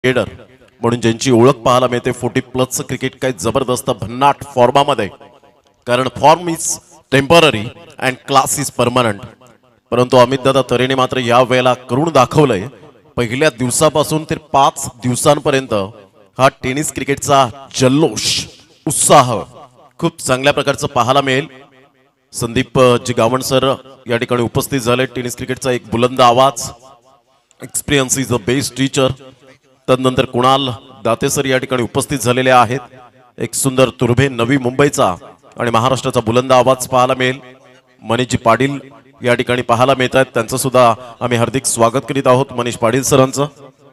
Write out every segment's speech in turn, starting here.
Cricketer म्हणून ज्यांची ओळख पाहायला मिळते 40+ क्रिकेट काय जबरदस्त भन्नाट फॉर्मामध्ये, कारण form is temporary and class is permanent. परंतु अमितदादा तरेने मात्र या वेळेला करून दाखवलंय. पहिल्या दिवसापासून ते 5 दिवसांपर्यंत हा टेनिस क्रिकेटचा जल्लोष उत्साह खूप चांगल्या प्रकारचं पाहायला मिळेल. संदीप जी गावण सर या ठिकाणी उपस्थित झाले. टेनिस क्रिकेटचा एक बुलंद आवाज, experience is the best teacher. तदनंतर कुणाल दाते सर या ठिकाणी उपस्थित झालेले आहेत. एक सुंदर तुर्भे नवी मुंबईचा आणि महाराष्ट्राचा बुलंद आवाज पाहायला मिळेल. मनीषजी पाटील या ठिकाणी पाहायला मिळत आहेत. त्यांचं सुद्धा आम्ही हार्दिक स्वागत करीत आहोत. मनीष पाटील सरांचं.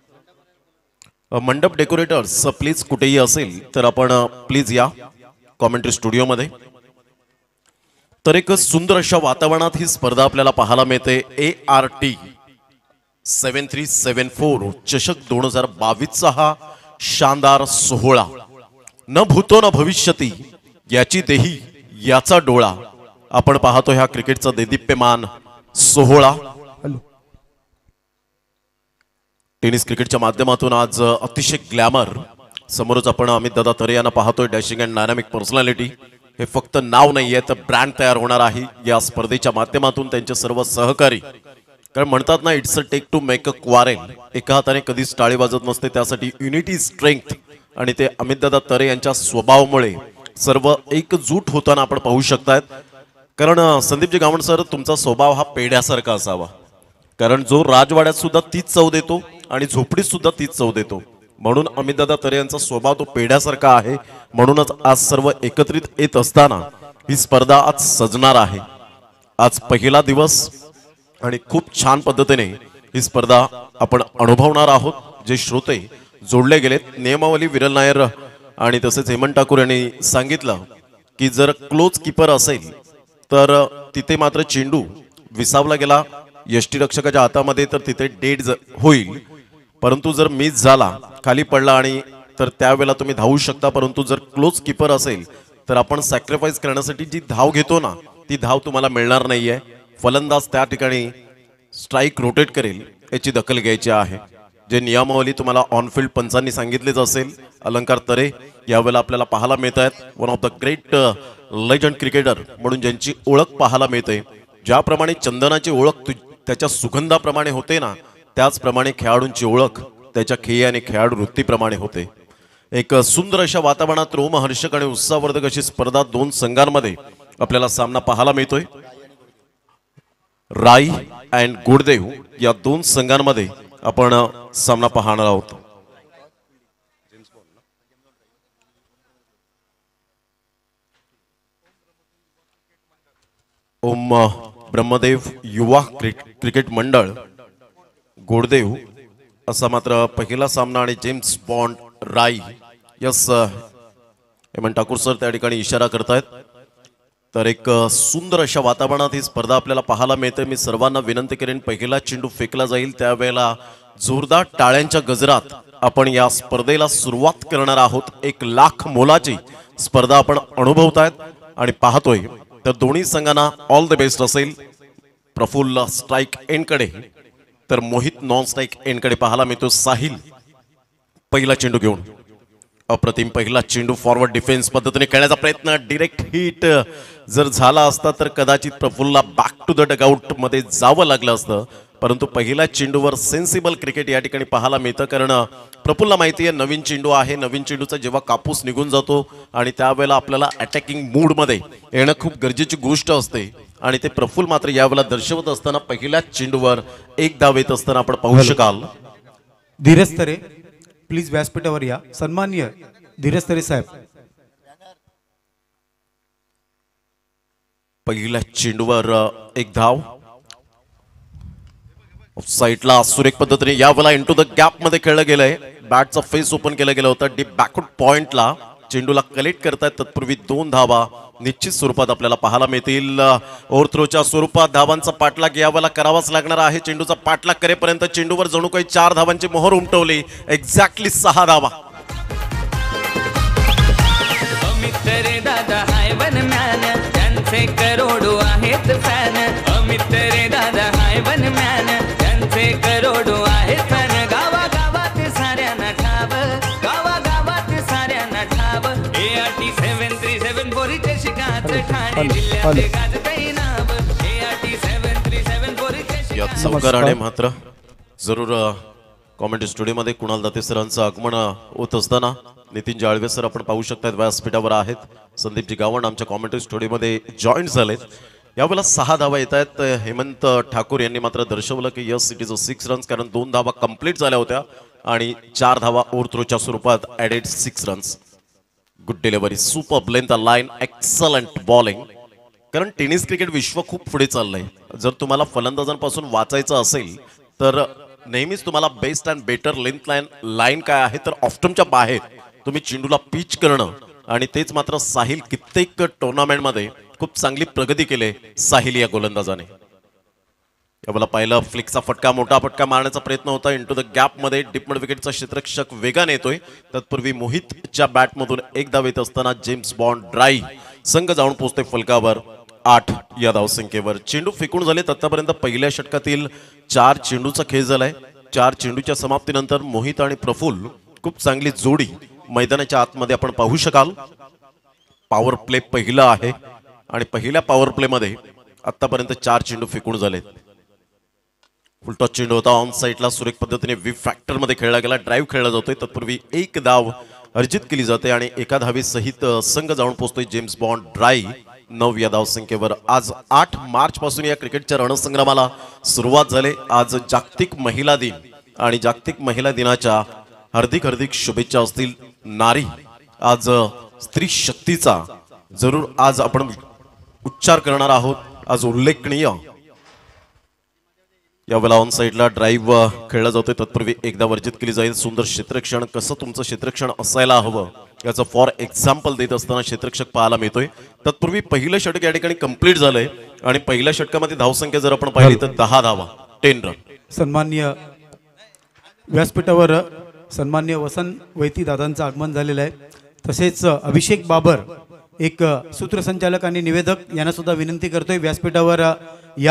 मंडप डेकोरेटर्स प्लीज कुठेही असेल तर आपण प्लीज या कॉमेंट्री स्टुडिओमध्ये. तर एक सुंदर अशा वातावरणात ही स्पर्धा आपल्याला पाहायला मिळते. ART 7374 चषक 2022चा हा शानदार सोहळा. न भूतो न भविष्यती याची देही याचा डोळा. आपण पाहतो ह्या क्रिकेटचा देदीप्यमान सोहळा. टेनिस क्रिकेटच्या माध्यमातून आज अतिशय ग्लॅमर. समोरच आपण अमितदादा तरे यांना पाहतोय. Dashing and dynamic personality. हे फक्त नाव नाहीये तर ब्रँड तयार होणार आहे या स्पर्धेच्या माध्यमातून. त्यांचे सर्व सहकारी, कारण म्हणतात ना, it's a take to make a quarrel. एका हाताने कधीच टाळी वाजत नसते. त्यासाठी युनिटी स्ट्रेंथ आणि ते अमितदादा तरे यांच्या स्वभावामुळे सर्व एकजूट होताना आपण पाहू शकतायत. कारण संदीपजी गावण सर, तुमचा स्वभाव हा पेढ्यासारखा असावा. कारण जो राजवाड्यात सुद्धा तीच चव देतो आणि झोपडीत सुद्धा तीच चव देतो. म्हणून अमितदादा तरे यांचा स्वभाव तो पेढ्यासारखा आहे. म्हणूनच आज सर्व एकत्रित येत असताना ही स्पर्धा आज सजणार आहे. आज पहिला दिवस आणि खूप छान पद्धतीने ही स्पर्धा आपण अनुभवणार आहोत. जे श्रोते जोडले गेलेत, नियमावली विरल नायर आणि तसेच हेमंत ठाकूर यांनी सांगितलं की जर क्लोज कीपर असेल तर तिथे मात्र चेंडू विसावला गेला यष्टीरक्षकाच्या हातामध्ये तर तिथे डेड होईल. परंतु जर मिस झाला, खाली पडला आणि तर त्यावेळेला तुम्ही धावू शकता. परंतु जर क्लोज कीपर असेल तर आपण सॅक्रिफाईस करण्यासाठी जी धाव घेतो ना, ती धाव तुम्हाला मिळणार नाहीये. फलंदाज त्या ठिकाणी स्ट्राईक रोटेट करेल याची दखल घ्यायची आहे. जे नियमावली तुम्हाला ऑनफिल्ड पंचांनी सांगितलेच असेल. अलंकार तरे यावेळेला आपल्याला पाहायला मिळत आहेत. One of the great legend cricketer म्हणून ज्यांची ओळख पाहायला मिळते. ज्याप्रमाणे चंदनाची ओळख त्याच्या सुगंधाप्रमाणे होते ना, त्याचप्रमाणे खेळाडूंची ओळख त्याच्या खेळ आणि खेळाडू वृत्तीप्रमाणे होते. एक सुंदर अशा वातावरणात रोमहर्षक आणि उत्साहवर्धक अशी स्पर्धा दोन संघांमध्ये आपल्याला सामना पाहायला मिळतोय. राई अँड गुडदेव या दोन संघांमध्ये आपण सामना पाहणार आहोत. ओम ब्रह्मदेव युवा क्रिकेट मंडळ गोडदेव असा मात्र पहिला सामना. आणि James Bond Rai. Yes, Hemant Thakur sir त्या ठिकाणी इशारा करतायत. तर एक सुंदर अशा वातावरणात ही स्पर्धा आपल्याला पाहायला मिळते. मी सर्वांना विनंती करेन, पहिला चेंडू फेकला जाईल त्यावेळेला जोरदार टाळ्यांच्या गजरात आपण या स्पर्धेला सुरुवात करणार आहोत. 1 लाख मोलाची स्पर्धा आपण अनुभवतायत आणि पाहतोय. तर दोन्ही संघांना ऑल द बेस्ट असेल. प्रफुल्ल स्ट्राईक एंडकडे तर मोहित नॉन स्ट्राईक एंडकडे पाहायला मिळतो. साहिल पहिला चेंडू घेऊन. अप्रतिम पहिला चेंडू फॉरवर्ड डिफेन्स पद्धतीने खेळण्याचा प्रयत्न. डायरेक्ट हिट जर झाला असता तर कदाचित प्रफुल्लला बॅक टू द डगआउट मध्ये जावं लागलं असतं. परंतु पहिल्या चेंडूवर सेन्सिबल क्रिकेट या ठिकाणी पाहायला मिळतं. कारण प्रफुल्लला माहिती आहे नवीन चेंडू आहे. नवीन चेंडूचा जेव्हा कापूस निघून जातो आणि त्यावेळेला आपल्याला अटॅकिंग मूडमध्ये येणं खूप गरजेची गोष्ट असते. आणि ते प्रफुल्ल मात्र यावेळेला दर्शवत असताना पहिल्या चेंडूवर 1 धाव येत असताना आपण पाहू शकाल. धीरज तरे प्लीज व्यासपीठावर या. सन्माननीय धीरज तरे साहेब. पहिल्या चेंडूवर 1 धाव. साईडला सुरेख पद्धतीने यावेळेला इंटू द गॅप मध्ये खेळलं गेलंय. बॅटचा फेस ओपन केला गेला होता. डीप बॅकवर्ड पॉइंटला चेंडूला कलेक्ट करतायत. तत्पूर्वी 2 धावा निश्चित स्वरूपात आपल्याला पाहायला मिळतील. ओव्हरथ्रोच्या स्वरूपात धावांचा पाठलाग यावेळेला करावाच लागणार आहे. चेंडूचा पाठलाग करेपर्यंत चेंडूवर जणू काही 4 धावांची मोहर उमटवली. एक्झॅक्टली 6 धावा. अमित रे दादा हाय वनमॅन, त्यांचे करोडो आहेत फॅन. अमित रे दादा हाय वनमॅन, त्यांचे करोडो आहेत फॅन. गावा गावात साऱ्यांना नाव, गावागावात साऱ्यांना ठाव. ART 7374 चषकाचं ठाणे जिल्ह्यात गाजतंय नाव. ART 7374 या चषकाचं. चौकाराने मात्र जरूर कॉमेंट्री स्टुडिओमध्ये कुणाल दाते सरांचं आगमन होत असताना नितीन जाळवे सर आपण पाहू शकतात व्यासपीठावर आहेत. संदीपजी गावंड आमच्या कॉमेंट्री स्टुडिओमध्ये जॉईन झालेत. यावेळेला 6 धावा येत आहेत. हेमंत ठाकूर यांनी मात्र दर्शवलं की yes it is a 6 runs, कारण 2 धावा कंप्लीट झाल्या होत्या आणि 4 धावा ओव्हरथ्रोच्या स्वरूपात added 6 runs. Good delivery, super length line, excellent bowling. कारण टेनिस क्रिकेट विश्व खूप पुढे चाललंय. जर तुम्हाला फलंदाजांपासून वाचायचं असेल तर नेहमीच तुम्हाला best and better length line काय आहे तर ऑफ्टमच्या बाहेर तुम्ही चेंडूला पिच करणं, आणि तेच मात्र साहिल कित्येक टुर्नामेंटमध्ये खूप चांगली प्रगती केली साहिल या गोलंदाजाने. यावेळेला पहिला फ्लिकचा फटका, मोठा फटका मारण्याचा प्रयत्न होता इंटू द गॅप मध्ये. डीप मिड विकेटचा क्षेत्ररक्षक वेगाने येतोय. तत्पूर्वी मोहितच्या बॅटमधून एक धाव येत असताना जेम्स बॉन्ड ड्राई संघ जाऊन पोहोचतोय फलकावर 8 या धावसंख्येवर. चेंडू फेकून झाले. आतापर्यंत पहिल्या षटकातील 4 चेंडूचा खेळ झालाय. 4 चेंडूच्या समाप्तीनंतर मोहित आणि प्रफुल्ल खूप चांगली जोडी मैदानाच्या आतमध्ये आपण पाहू शकाल. पॉवर प्ले पहिला आहे आणि पहिल्या पॉवर प्ले मध्ये आतापर्यंत 4 चेंडू फेकून झालेत. फुलटॉस चेंडू होता ऑन साईडला, सुरेख पद्धतीने वी फॅक्टर मध्ये खेळला गेला. ड्राईव्ह खेळला जातोय. तत्पूर्वी एक धाव अर्जित केली जाते आणि एका धावेसहित संघ जाऊन पोहोचतोय जेम्स बॉन्ड ड्राई 9 या धावसंख्येवर. आज 8 मार्च पासून या क्रिकेटच्या रणसंग्रामाला सुरुवात झाली. आज जागतिक महिला दिन आणि जागतिक महिला दिनाच्या हार्दिक हार्दिक शुभेच्छा असतील. नारी आज स्त्री शक्तीचा जरूर आज आपण उच्चार करणार आहोत. आज उल्लेखनीय यावेळेला ऑन साईडला ड्राईव्ह खेळला जातोय. तत्पूर्वी एकदा वर्जित केली जाईल. सुंदर क्षेत्ररक्षण, कसं तुमचं क्षेत्ररक्षण असायला हवं याचं फॉर एक्झाम्पल देत असताना क्षेत्ररक्षक पाहायला मिळतोय. तत्पूर्वी पहिलं षटक या ठिकाणी कंप्लीट झालंय आणि पहिल्या षटकामध्ये धावसंख्या जर आपण पाहिली तर 10 धावा, 10 रन. सन्माननीय व्यासपीठावर सन्माननीय वसंत वैती दादांचं आगमन झालेलं आहे. तसेच अभिषेक बाबर एक सूत्रसंचालक आणि निवेदक यांना सुद्धा विनंती करतोय व्यासपीठावर या.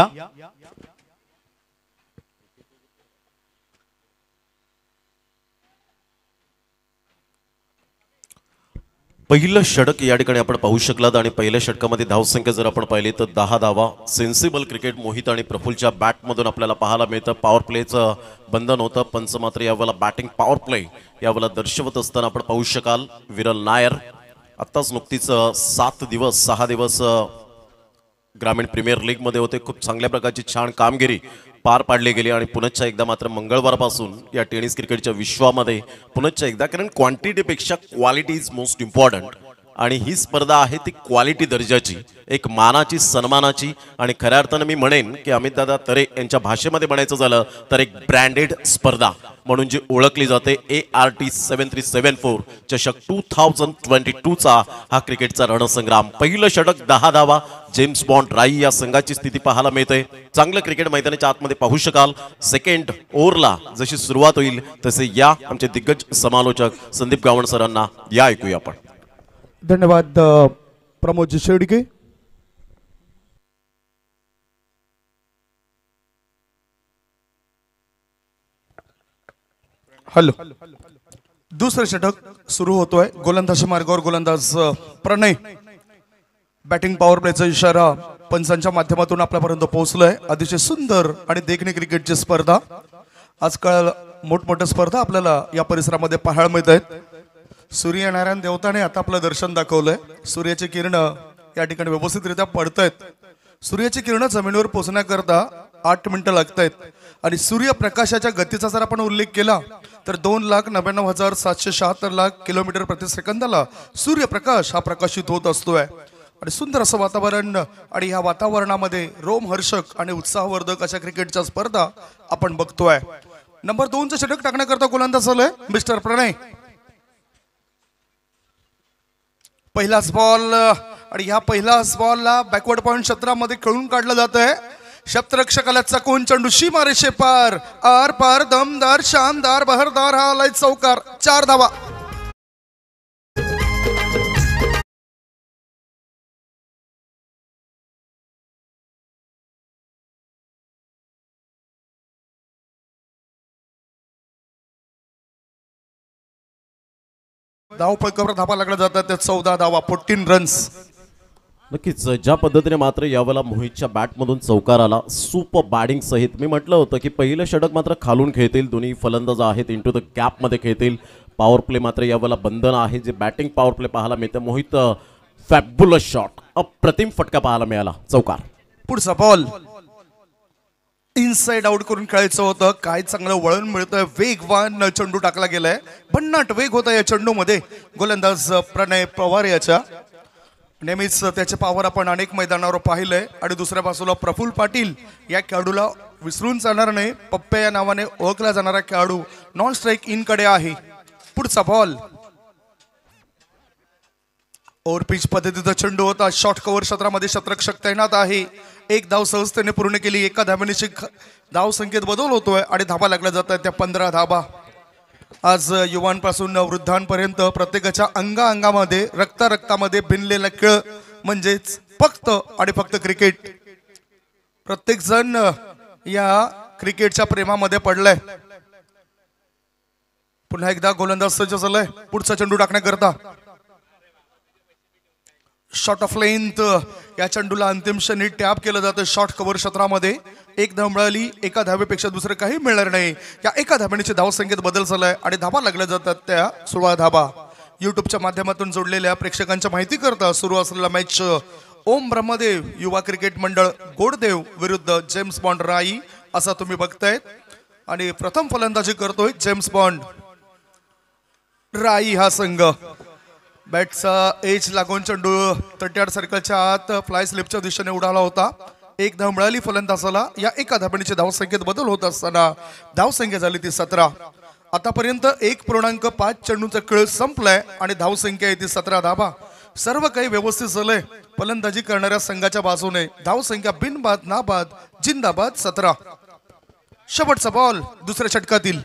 पहिलं षटक या ठिकाणी आपण पाहू शकलात आणि पहिल्या षटकामध्ये धावसंख्या जर आपण पाहिली तर 10 धावा. सेन्सिबल क्रिकेट मोहित आणि प्रफुल्लच्या बॅटमधून आपल्याला पाहायला मिळतं. पॉवर प्लेचं बंधन होतं. पंच मात्र यावेळेला बॅटिंग पॉवर प्ले यावेळेला दर्शवत असताना आपण पाहू शकाल. विरल नायर आत्ताच नुकतीच 6 दिवस ग्रामीण प्रीमियर लीग मध्ये होते. खूप चांगल्या प्रकारची छान कामगिरी पार पाडली गेली आणि पुनश्च एकदा मात्र मंगळवारपासून या टेनिस क्रिकेटच्या विश्वामध्ये पुनश्च एकदा, कारण क्वांटिटीपेक्षा क्वालिटी इज मोस्ट इम्पॉर्टंट आणि ही स्पर्धा आहे ती क्वालिटी दर्जाची, एक मानाची, सन्मानाची आणि खऱ्या अर्थानं मी म्हणेन की अमितदादा तरे यांच्या भाषेमध्ये म्हणायचं झालं तर एक ब्रँडेड स्पर्धा म्हणून जी ओळखली जाते. ART 7374 चषक 2022चा हा क्रिकेटचा रणसंग्राम. पहिलं षटक 10 धावा. जेम्स बॉन्ड राई या संघाची स्थिती पाहायला मिळते. चांगलं क्रिकेट मैदानाच्या आतमध्ये पाहू शकाल. सेकंड ओव्हरला जशी सुरुवात होईल तसे या आमचे दिग्गज समालोचक संदीप गावंड सरांना या ऐकूया आपण. धन्यवाद प्रमोदजी शेडगे. हॅलो, दुसरं षटक सुरू होतोय. गोलंदाजी मार्गावर गोलंदाज प्रणय. बॅटिंग पॉवर प्लेचा इशारा पंचांच्या माध्यमातून आपल्यापर्यंत पोहोचलोय. अतिशय सुंदर आणि देखणी क्रिकेटची स्पर्धा. आजकाल मोठमोठ्या स्पर्धा आपल्याला या परिसरामध्ये पाहायला मिळत आहेत. सूर्यनारायण देवताने आता आपलं दर्शन दाखवलंय. सूर्याची किरण या ठिकाणी व्यवस्थितरित्या पडतायत. सूर्याची किरण जमिनीवर पोहोचण्याकरता 8 मिनिटं लागत आहेत आणि सूर्यप्रकाशाच्या गतीचा जर आपण उल्लेख केला तर 2,99,776 किलोमीटर प्रति सेकंदाला सूर्यप्रकाश हा प्रकाशित होत असतोय. आणि सुंदर असं वातावरण आणि या वातावरणामध्ये रोमहर्षक आणि उत्साहवर्धक अशा क्रिकेटच्या स्पर्धा आपण बघतोय. नंबर 2चं षटक टाकण्याकरता गोलंदाज आलोय मिस्टर प्रणय. पहिलाच बॉल आणि ह्या पहिलाच बॉलला बॅकवर्ड पॉइंट क्षेत्रामध्ये खेळून काढलं जात आहे. क्षेत्ररक्षकाला चकवून चेंडू सीमारेषे पार, आर पार, दमदार, शानदार, बहरदार हा आलाय चौकार. 4 धावा. धाव फलकावर धाबा लागला जातात त्या 14 धावा 14 रन्स. नक्कीच ज्या पद्धतीने मात्र यावेळेला मोहितच्या बॅटमधून चौकार आला सुपर बॅटिंग सहित. मी म्हटलं होतं की पहिलं षटक मात्र खालून खेळतील, दोन्ही फलंदाज आहेत इंटू द गॅपमध्ये खेळतील. पॉवर प्ले मात्र यावेळेला बंधन आहे. जे बॅटिंग पॉवर प्ले पाहायला मिळतं, मोहित फॅब्युलस शॉट, अप्रतिम फटका पाहायला मिळाला, चौकार. पुढचा बॉल इनसाइड आउट करून खेळायचं होतं. काय चांगलं वळण मिळतंय, वेगवान चेंडू टाकला गेलाय, भन्नाट वेग होता या चेंडूमध्ये. गोलंदाज प्रणय पवार याच्या नेहमीच त्याचे पॉवर आपण अनेक मैदानावर पाहिलंय. आणि दुसऱ्या बाजूला प्रफुल्ल पाटील या खेळाडूला विसरून जाणार नाही. पप्प्या या नावाने ओळखला जाणारा खेळाडू नॉन स्ट्राईक इन कडे आहे. पुढचा बॉल ओव्हर पिच पद्धतीचा चेंडू होता. शॉर्ट कव्हर क्षेत्रामध्ये शतरक्षक तैनात आहे. एक धाव सहजतेने पूर्ण केली. एका धावेची धाव संख्येत बदल होतोय आणि धाबा लागल्या जात आहेत त्या 15 धाबा. आज युवांपासून वृद्धांपर्यंत प्रत्येकाच्या अंगामध्ये रक्तामध्ये भिनलेला खेळ म्हणजेच फक्त आणि फक्त क्रिकेट. प्रत्येक जण या क्रिकेटच्या प्रेमामध्ये पडलाय. पुन्हा एकदा गोलंदाज सज्ज झालाय पुढचा चेंडू टाकण्याकरता. शॉर्ट ऑफ लेंथ या चेंडूला अंतिम क्षणी टॅप केलं जातं शॉर्ट कव्हर क्षेत्रामध्ये. एक धाव मिळाली, एका धावेपेक्षा दुसरं काही मिळणार नाही. या एका धावेची धाव संख्येत बदल झालाय आणि धाबा लागल्या जातात त्या 16 धाबा. युट्यूबच्या माध्यमातून जोडलेल्या प्रेक्षकांच्या माहिती करता सुरू असलेला मॅच ओम ब्रह्मदेव युवा क्रिकेट मंडळ गोडदेव विरुद्ध जेम्स बॉन्ड राई असा तुम्ही बघताय. आणि प्रथम फलंदाजी करतोय जेम्स बॉन्ड राई हा संघ. बॅटचा एज लागून चेंडू 38 सर्कलच्या आत फ्लाय स्लिपच्या दिशेने उडाला होता. एक धाव मिळाली फलंदाजाला. या एका धावणीची धावसंख्येत बदल होत असताना धावसंख्या झाली ती 17. आतापर्यंत 1.5 चेंडूचा खेळ संपलाय आणि धावसंख्या आहे ती 17 धाबा. सर्व काही व्यवस्थित झालंय फलंदाजी करणाऱ्या संघाच्या बाजूने. धावसंख्या बिनबाद नाबाद जिंदाबाद 17. शेवटचा बॉल दुसऱ्या षटकातील.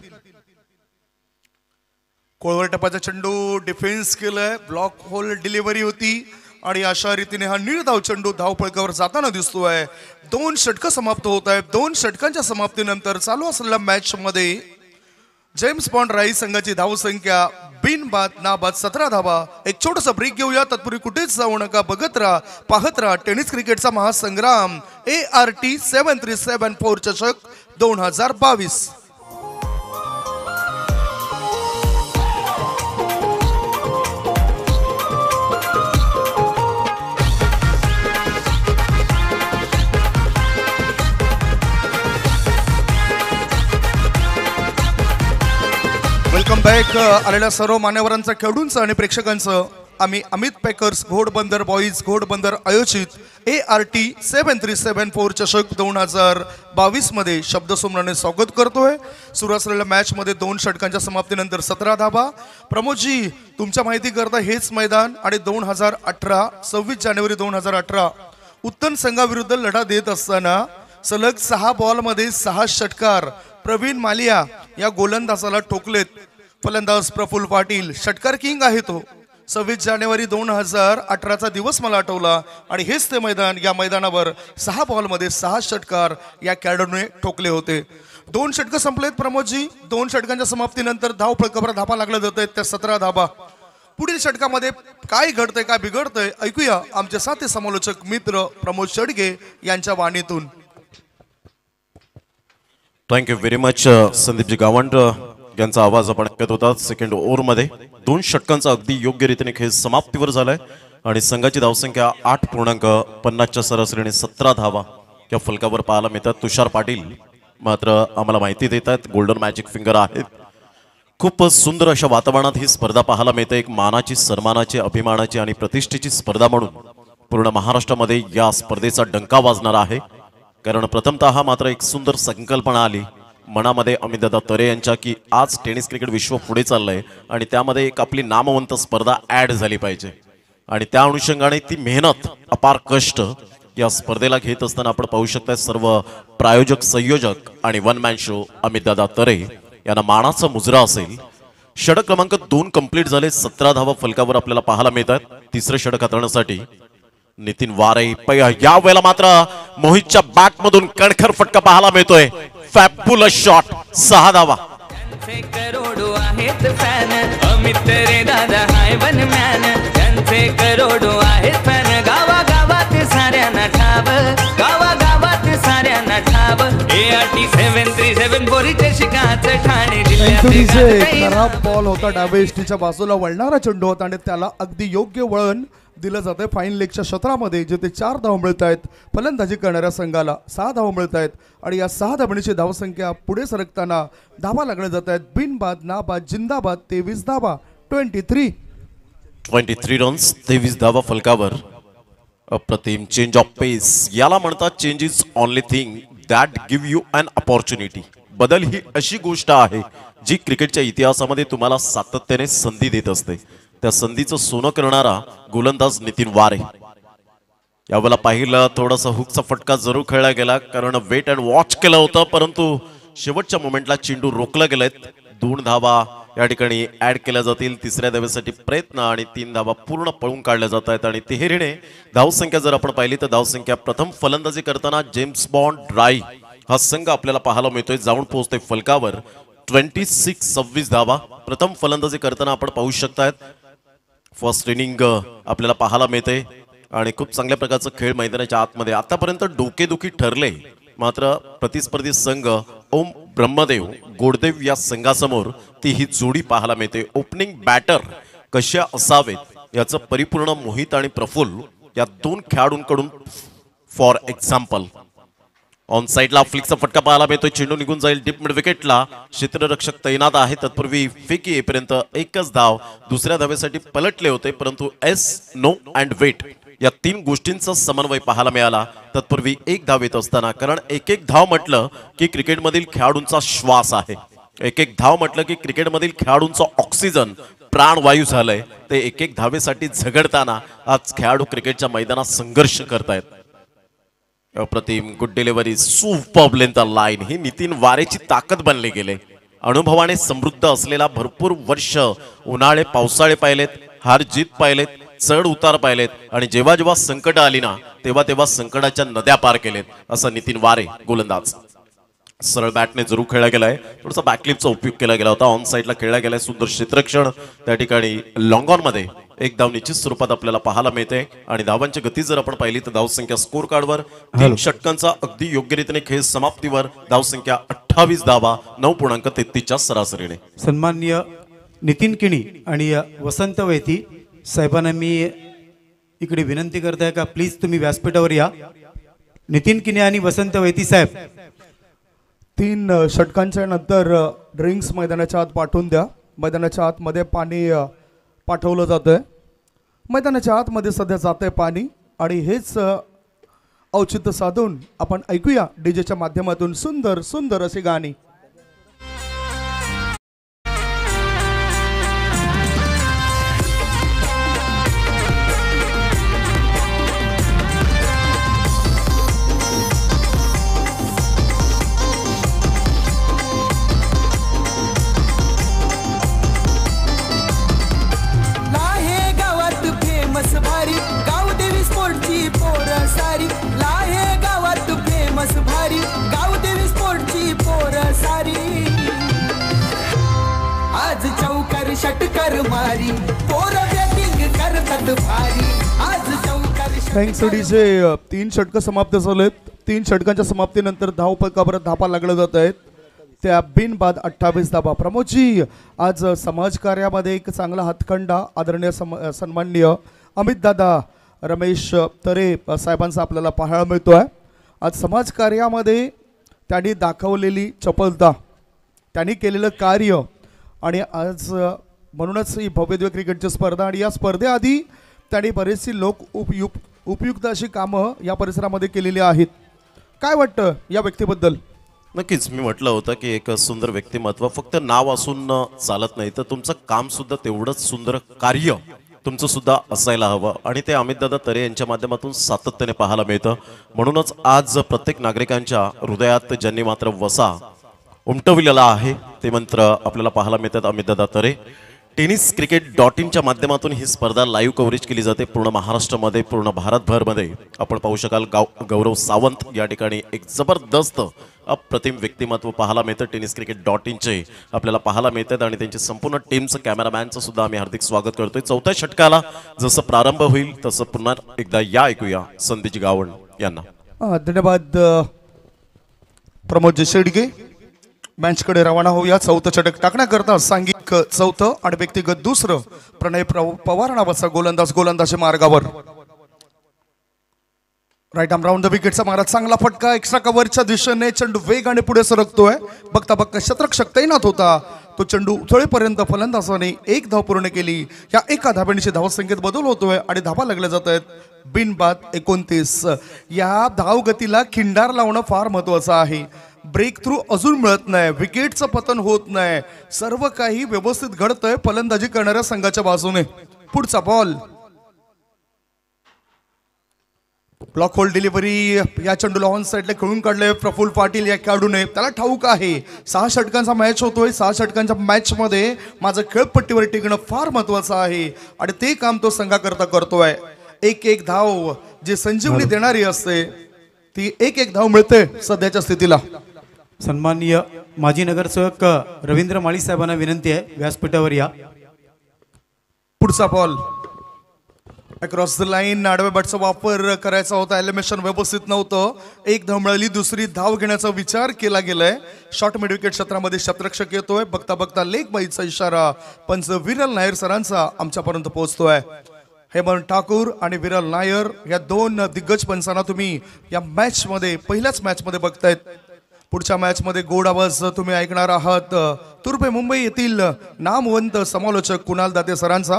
कोळवर टपाचा चेंडू डिफेन्स केलाय, ब्लॉक होल डिलिव्हरी होती आणि अशा रीतीने हा निर्धाव चेंडू धावफलकावर जाताना दिसतोय. 2 षटकं समाप्त होत आहेत. 2 षटकांच्या समाप्तीनंतर चालू असलेल्या मॅच मध्ये जेम्स बॉन्ड राई संघाची धावसंख्या बिनबाद नाबाद 17 धावा. एक छोटासा ब्रेक घेऊया, तत्पूर्वी कुठेच जाऊ नका, बघत राहा, पाहत राहा टेनिस क्रिकेटचा महासंग्राम ART 7374 चषक 2022. वेलकम बॅक आलेल्या सर्व मान्यवरांचं, खेळाडूंचं आणि प्रेक्षकांचं आम्ही अमित पॅकर्स घोडबंदर बॉईज घोडबंदर आयोजित ART 7374 चषक 2022 मध्ये शब्दसुमराने स्वागत करतोय. सुरू असलेल्या मॅच मध्ये 2 षटकांच्या समाप्तीनंतर 17 धाबा. प्रमोदजी तुमच्या माहिती करता हेच मैदान आणि 2018 26 जानेवारी 2018 उत्तन संघाविरुद्ध लढा देत असताना सलग 6 बॉलमध्ये 6 षटकार प्रवीण मालिया या गोलंदाजाला ठोकलेत. फलंदाज प्रफुल्ल पाटील षटकार किंग आहे तो. 26 जानेवारी 2018चा दिवस मला आठवला आणि हेच ते मैदान. या मैदानावर 6 बॉलमध्ये 6 षटकार या खेळाडूने ठोकले होते. 2 षटकं संपलेत प्रमोदजी. 2 षटकांच्या समाप्तीनंतर धाव फलकावर धाबा लागल्या जात आहेत त्या 17 धाबा. पुढील षटकामध्ये काय घडतंय काय बिघडतंय ऐकूया आमचे साथी समालोचक मित्र प्रमोद शेडगे यांच्या वाणीतून. थँक्यू व्हेरी मच संदीपजी गावंड यांचा आवाज आपण ऐकत होता. सेकंड ओव्हरमध्ये 2 षटकांचा अगदी योग्य रीतीने खेळ समाप्तीवर झालाय आणि संघाची धावसंख्या 8.50च्या सरासरीने 17 धावा या फलकावर पाहायला मिळतात. तुषार पाटील मात्र आम्हाला माहिती देतात गोल्डन मॅजिक फिंगर आहेत. खूप सुंदर अशा वातावरणात ही स्पर्धा पाहायला मिळते. एक मानाची, सन्मानाची, अभिमानाची आणि प्रतिष्ठेची स्पर्धा म्हणून पूर्ण महाराष्ट्रामध्ये या स्पर्धेचा डंका वाजणार आहे. कारण प्रथमतः मात्र एक सुंदर संकल्पना आली मनामध्ये अमितदादा तरे यांच्या की आज टेनिस क्रिकेट विश्व पुढे चाललंय आणि त्यामध्ये एक आपली नामवंत स्पर्धा ऍड झाली पाहिजे आणि त्या अनुषंगाने ती मेहनत, अपार कष्ट या स्पर्धेला घेत असताना आपण पाहू शकता सर्व प्रायोजक, संयोजक आणि वन मॅन शो अमितदादा तरे यांना मानाचा मुजरा असेल. षटक क्रमांक 2 कंप्लीट झाले. 17 धावा फलकावर आपल्याला पाहायला मिळतात. तिसरे षटक हाताळण्यासाठी नितीन वारे. या वेळेला मात्र मोहितच्या बॅट मधून कणखर फटका पाहायला मिळतोय. फॅब्युलस शॉट, 6 धावा. ज्यांचे करोडो आहेत फॅन अमित रे दादा हाय वन मॅन ज्यांचे करोडो आहेत फॅन गावागावात साऱ्यांना ठाव गावागावात साऱ्यांना ठाव ART 7374 शिकाचं ठाणे जिल्ह्यात खराब बॉल होता डाव्या एसटीच्या बाजूला वळणारा चेंडू होता आणि त्याला अगदी योग्य वळण दिलं जातं फाईन लेगच्या क्षेत्रामध्ये जिथे 4 धावा मिळत आहेत फलंदाजी करणाऱ्या संघाला 6 धावा मिळत आहेत आणि या 6 धावांची धावसंख्या पुढे सरकताना धावा लागल्या जात आहेत बिनबाद नाबाद जिंदाबाद 23 धावा 23 रन्स 23 धावा फलकावर. अप्रतिम चेंज ऑफ पेस याला म्हणतात change is only thing that give you an opportunity. बदल ही अशी गोष्ट आहे जी क्रिकेटच्या इतिहासामध्ये तुम्हाला सातत्याने संधी देत असते. त्या संधीचं सोनं करणारा गोलंदाज नितीन वारे. यावेळेला पाहिलं थोडासा हुकचा फटका जरूर खेळला गेला कारण वेट अँड वॉच केलं होतं परंतु शेवटच्या मोमेंटला चेंडू रोखला गेलाय. 2 धावा या ठिकाणी ऍड केल्या जातील. तिसऱ्या धावेसाठी प्रयत्न आणि 3 धावा पूर्ण पळून काढल्या जात आहेत आणि तिहेरीने धावसंख्या जर आपण पाहिली तर धावसंख्या प्रथम फलंदाजी करताना जेम्स बॉन्ड राय हा संघ आपल्याला पाहायला मिळतोय जाऊन पोहोचतोय फलकावर 26 धावा. प्रथम फलंदाजी करताना आपण पाहू शकतायत फर्स्ट इनिंग आपल्याला पाहायला मिळते आणि खूप चांगल्या प्रकारचा खेळ मैदानाच्या आतमध्ये आतापर्यंत डोकेदुखी ठरले मात्र प्रतिस्पर्धी संघ ओम ब्रह्मदेव गोडदेव या संघासमोर ती ही जोडी पाहायला मिळते. ओपनिंग बॅटर कशा असावेत याचं परिपूर्ण मोहित आणि प्रफुल्ल या 2 खेळाडूंकडून फॉर एक्झाम्पल. ऑन साइडला फ्लिकचा फटका पाहायला मिळतोय. चेंडू निघून जाईल डीप मिड विकेटला. क्षेत्ररक्षक तैनात आहे. तत्पूर्वी फेकी येईपर्यंत एकच धाव. दुसऱ्या धावेसाठी पलटले होते परंतु नो अँड वेट या 3 गोष्टींचा समन्वय पाहायला मिळाला. तत्पूर्वी 1 धाव येत असताना कारण एक धाव म्हटलं की क्रिकेटमधील खेळाडूंचा श्वास आहे. एक धाव म्हटलं की क्रिकेटमधील खेळाडूंचा ऑक्सिजन प्राणवायू झालंय. ते एक धावेसाठी झगडताना आज खेळाडू क्रिकेटच्या मैदानात संघर्ष करतायत. अप्रतिम good delivery superb length line ही नितीन वारेची ताकद बनले गेले. अनुभवाने समृद्ध असलेला भरपूर वर्ष उन्हाळे पावसाळे पाहिलेत हार जीत पाहिलेत चढ उतार पाहिलेत आणि जेव्हा जेव्हा संकट आली ना तेव्हा तेव्हा संकटाच्या नद्या पार केलेत असा नितीन वारे गोलंदाज. सरळ बॅटने जरूर खेळला गेलाय. थोडासा बॅकलिपचा उपयोग केला गेला होता. ऑन साइडला खेळला गेलाय. सुंदर क्षेत्ररक्षण त्या ठिकाणी लॉंग ऑन मध्ये 1 धाव निश्चित स्वरूपात आपल्याला पाहायला मिळते आणि धावांची गती जर आपण पाहिली तर धावसंख्या स्कोर कार्डवर 3 षटकांचा अगदी योग्य रीतीने खेळ समाप्तीवर धावसंख्या 28 धावा 9.33च्या सरासरीने. सन्माननीय नितीन किणी आणि वसंत वैती साहेबांना मी इकडे विनंती करताय का प्लीज तुम्ही व्यासपीठावर या. नितीन किणी आणि वसंत वैती साहेब 3 षटकांच्या नंतर ड्रिंक्स मैदानाच्या आत पाठवून द्या. मैदानाच्या आतमध्ये पाणी पाठवलं जातंय. मैदानाच्या आतमध्ये सध्या जातंय पाणी आणि हेच औचित्य साधून आपण ऐकूया डीजेच्या माध्यमातून सुंदर सुंदर अशी गाणी. आज चौकार षटकर मारी पोर बॅटिंग करतात भारी आज चौकार थँक्स डीजे 3 षटक समाप्त झालेत. 3 षटकांच्या समाप्तीनंतर धावपलकावर धापा लागल्या जात आहेत. त्या बिनबाद 28 धाबा. प्रमोदजी आज समाजकार्यामध्ये एक चांगला हातखंडा आदरणीय सन्माननीय अमितदादा रमेश तरे साहेबांचा आपल्याला पाहायला मिळतोय. आज समाजकार्यामध्ये त्यांनी दाखवलेली चपलता त्यांनी केलेलं कार्य आणि आज म्हणूनच ही भव्यदिव्य क्रिकेटची स्पर्धा आणि या स्पर्धेआधी त्यांनी बरेचशी लोक उपयुक्त अशी कामं या परिसरामध्ये केलेली आहेत. काय वाटतं या व्यक्तीबद्दल? नक्कीच मी म्हटलं होतं की एक सुंदर व्यक्तिमत्व फक्त नाव असून चालत नाही तर तुमचं काम सुद्धा तेवढंच सुंदर कार्य तुमचं सुद्धा असायला हवं आणि ते अमितदादा तरे यांच्या माध्यमातून सातत्याने पाहायला मिळतं. म्हणूनच आज प्रत्येक नागरिकांच्या हृदयात ज्यांनी मात्र वसा उमटविलेला आहे ते मंत्र आपल्याला पाहायला मिळतात अमितदादा तरे. tenniscricket.in माध्यमातून ही स्पर्धा लाईव्ह कव्हरेज केली जाते पूर्ण महाराष्ट्रामध्ये, पूर्ण भारतभरमध्ये. आपण पाहू शकाल गौरव सावंत या ठिकाणी एक जबरदस्त अप्रतिम व्यक्तिमत्व पाहायला मिळतं. tenniscricket.in चे आपल्याला पाहायला मिळतात आणि त्यांची संपूर्ण टीमचं कॅमेरामॅनचं सुद्धा आम्ही हार्दिक स्वागत करतोय. चौथ्या षटकाला जसं प्रारंभ होईल तसं पुन्हा एकदा या ऐकूया संदेश गावण यांना. धन्यवाद प्रमोद शेडगे. मॅच कडे रवाना होऊया. चौथं षटक टाकण्याकरता सांघिक चौथं आणि व्यक्तिगत दुसरं प्रणय पवार नावाचा गोलंदाज मार्गावर. राईट आर्म राऊंड द विकेटचा मारा, चांगला फटका, एक्स्ट्रा कव्हरच्या दिशेने चेंडू वेगाने पुढे सरकतोय. बघता बघता शतरक्षक तैनात होता. तो चेंडू उथळेपर्यंत फलंदाजाने एक धाव पूर्ण केली. या एका धाब्याची धावसंख्येत बदल होतोय आणि धाबा लागल्या जात आहेत बिनबाद 29. या धावगतीला खिंडार लावणं फार महत्वाचं आहे. ब्रेक थ्रू अजून मिळत नाही, विकेटचं पतन होत नाही, सर्व काही व्यवस्थित घडतंय फलंदाजी करणाऱ्या संघाच्या बाजूने. पुढचा बॉल, ब्लॉक होल डिलिव्हरी. या चेंडूला ऑन साइडला खेळून काढले प्रफुल्ल पाटील या खेळाडूने. त्याला ठाऊक आहे 6 षटकांचा मॅच होतोय. 6 षटकांच्या मॅच मध्ये माझं खेळपट्टीवर टिकणं फार महत्वाचं आहे आणि ते काम तो संघाकरता करतोय. एक धाव जी संजीवनी देणारी असते ती एक धाव मिळते सध्याच्या स्थितीला. सन्माननीय माजी नगरसेवक रवींद्र माळी साहेबांना विनंती आहे व्यासपीठावर या. पुढचा बॉल अक्रॉस द लाईन. आडव्या बॅटचा वापर करायचा होता, एलिमिनेशन व्यवस्थित नव्हतं. एक धाव मिळाली, दुसरी धाव घेण्याचा विचार केला गेलाय. शॉर्ट मिड विकेट क्षेत्रामध्ये शतरक्षक येतोय. बघता बघता लेग बाईचा इशारा पंच विरल नायर सरांचा आमच्यापर्यंत पोहोचतोय. हेमंत ठाकूर आणि विरल नायर या दोन दिग्गज पंचांना तुम्ही या मॅच मध्ये पहिल्याच मॅच मध्ये बघतायत. पुढच्या मॅच मध्ये गोड आवाज तुम्ही ऐकणार आहात तुर्भे मुंबई येथील नामवंत समालोचक कुणाल दाते सरांचा.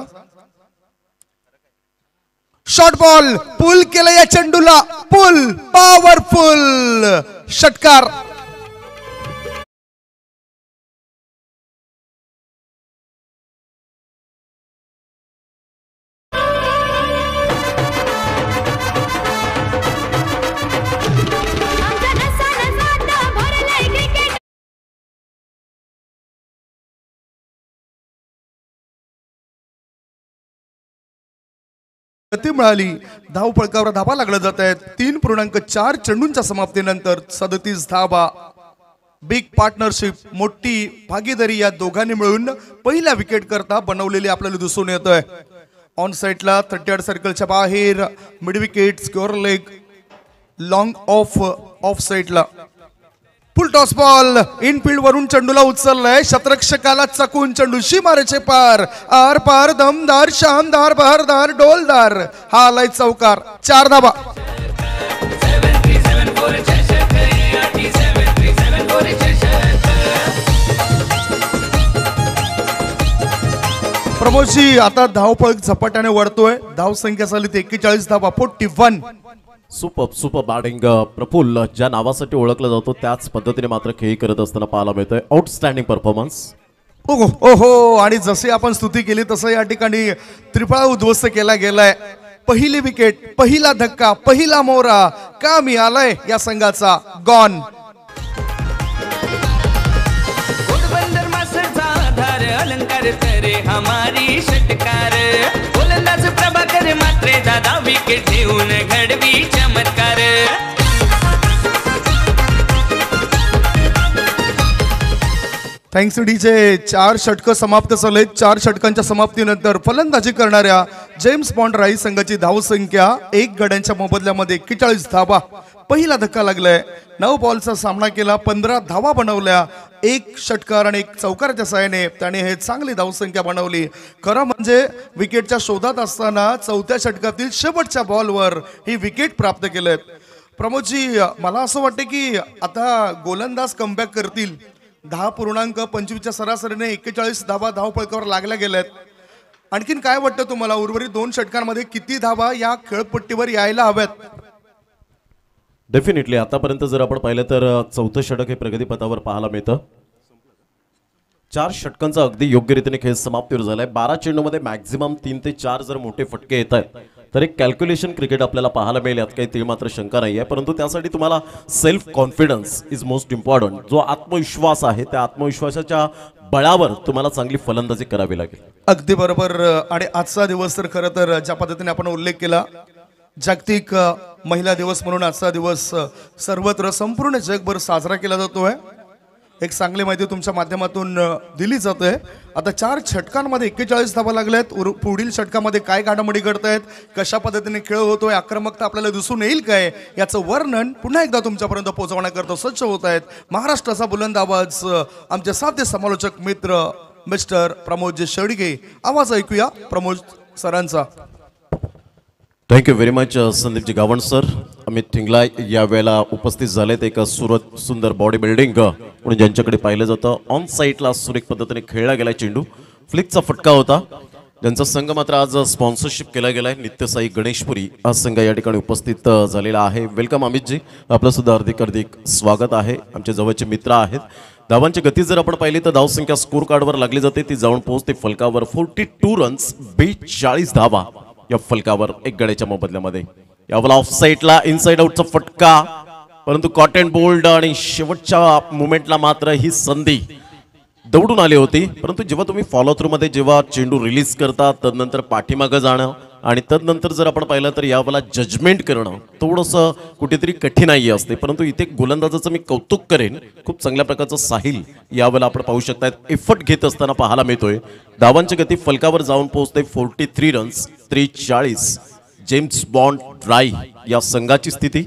शॉर्ट बॉल पुल केलं या चेंडूला, पुल पॉवरफुल षटकार. गती मिळाली, धाव फलकावर धाबा लागला जात आहेत. 3.4 चेंडूंच्या समाप्तीनंतर 37 धाबा. बिग पार्टनरशिप, मोठी भागीदारी या दोघांनी मिळून पहिल्या विकेट करता बनवलेली आपल्याला दिसून येतोय. ऑन साइडला 38 सर्कलच्या बाहेर mid wicket, square leg, long off साइडला. फुल टॉस बॉल इनफिल्ड वरून चेंडूला उचललाय. शतरक्षकाला चकून चेंडू सीमारेचे पार, आर पार, दमदार, शानदार, बहारदार, डोलदार. हा आलाय चौकार. 4 धाबा. प्रमोदजी आता धावपळ झपाट्याने वाढतोय. धाव संख्या झाली 41 धाबा, 41. सुपर बॅटिंग प्रफुल्ल ज्या नावासाठी ओळखला जातो त्याच पद्धतीने मात्र खेळी करत असताना पाहायला मिळतोय. Outstanding performance. ओहो, आणि जसे आपण स्तुती केली तसं या ठिकाणी त्रिफळा उद्ध्वस्त केला गेलाय. पहिली विकेट, पहिला धक्का, पहिला मोरा का मी आलाय या संघाचा. गॉन. अलंकार करे हमारी षटकार. गोलंदाज प्रभाकर मात्रे दादा विकेट घेऊन घडवी चमत्कार. Thanks DJ. 4 षटकं समाप्त झाले. 4 षटकांच्या समाप्तीनंतर फलंदाजी करणाऱ्या जेम्स बॉन्ड राई संघाची धावसंख्या 1 गड्यांच्या मोबदल्यामध्ये 41 धाबा. पहिला धक्का लागलाय. 9 बॉलचा सामना केला, 15 धावा बनवल्या. 1 षटकार आणि 1 चौकाराच्या साहाय्याने त्याने हे चांगली धावसंख्या बनवली. खरं म्हणजे विकेटच्या शोधात असताना 4थ्या षटकातील शेवटच्या बॉलवर ही विकेट प्राप्त केलेत. प्रमोदजी मला असं वाटतं की आता गोलंदाज कमबॅक करतील. 10.25च्या सरासरीने 41 धावा धावफलकावर लागल्या गेल्यात. आणखीन काय वाटतं तुम्हाला, उर्वरित 2 षटकांमध्ये किती धावा या खेळपट्टीवर यायला हव्यात? डेफिनेटली आतापर्यंत जर आपण पाहिलं तर 4थं षटक हे प्रगतीपथावर पाहायला मिळतं. 4 षटकांचा अगदी योग्य रीतीने खेळ समाप्तीवर झालाय. 12 चेंडूमध्ये मॅक्झिमम 3 ते 4 जर मोठे फटके येत आहेत तर एक कॅल्क्युलेशन क्रिकेट आपल्याला पाहायला मिळेल, यात काही ती मात्र शंका नाही आहे. परंतु त्यासाठी तुम्हाला self confidence is most important. जो आत्मविश्वास आहे त्या आत्मविश्वासाच्या बळावर तुम्हाला चांगली फलंदाजी करावी लागेल. अगदी बरोबर. आणि आजचा दिवस तर खरं तर ज्या पद्धतीने आपण उल्लेख केला, जागतिक महिला दिवस म्हणून आजचा दिवस सर्वत्र संपूर्ण जगभर साजरा केला जातोय. एक चांगली माहिती तुमच्या माध्यमातून दिली जाते. आता 4 षटकांमध्ये 41 धावा लागल्यात. पुढील षटकामध्ये काय घडामोडी घडतायत, कशा पद्धतीने खेळ होतोय, आक्रमकता आपल्याला दिसून येईल काय, याचं वर्णन पुन्हा एकदा तुमच्यापर्यंत पोहोचवण्याकरता सज्ज होत आहेत महाराष्ट्राचा बुलंद आवाज, आमचे साध्य समालोचक मित्र मिस्टर प्रमोदजी शेडगे. आवाज ऐकूया प्रमोद सरांचा. थँक्यू व्हेरी मच संदीपजी गावण सर. अमित ठिंगला यावेळेला उपस्थित झालेत. एक सुंदर बॉडी बिल्डिंग म्हणून ज्यांच्याकडे पाहिलं जातं. ऑन साईटला सुरेख पद्धतीने खेळला गेला चेंडू, फ्लिकचा फटका होता. ज्यांचा संघ मात्र आज स्पॉन्सरशिप केला गेलाय, नित्यसाई गणेशपुरी हा संघ या ठिकाणी उपस्थित झालेला आहे. वेलकम अमितजी, आपलं सुद्धा हार्दिक स्वागत आहे. आमचे जवळचे मित्र आहेत. धावांची गती जर आपण पाहिली तर धावसंख्या स्कोर कार्डवर लागली जाते, ती जाऊन पोहोचते फलकावर. 42 रन्स, 42 धावा या फलकावर एक गड्याच्या मोबदल्यामध्ये. यावेळेला ऑफ साईडला इनसाइड आउटचा फटका, परंतु कॉटन बोल्ड आणि शेवटच्या मुमेंटला मात्र ही संधी दौडून आली होती. परंतु जेव्हा तुम्ही फॉलो थ्रू मध्ये जेव्हा चेंडू रिलीज करता, तदनंतर पाठीमागं जाणं आणि तदनंतर जर आपण पाहिलं तर यावेळेला जजमेंट करणं थोडंसं कुठेतरी कठीणाई असते. परंतु इथे गोलंदाजाचं मी कौतुक करेन, खूप चांगल्या प्रकारचं साहिल यावेळेला आपण पाहू शकता एफर्ट घेत असताना पाहायला मिळतोय. धावांची गती फलकावर जाऊन पोहोचते 43 रन्स, 43. जेम्स बॉन्ड ड्राई या संघाची स्थिती.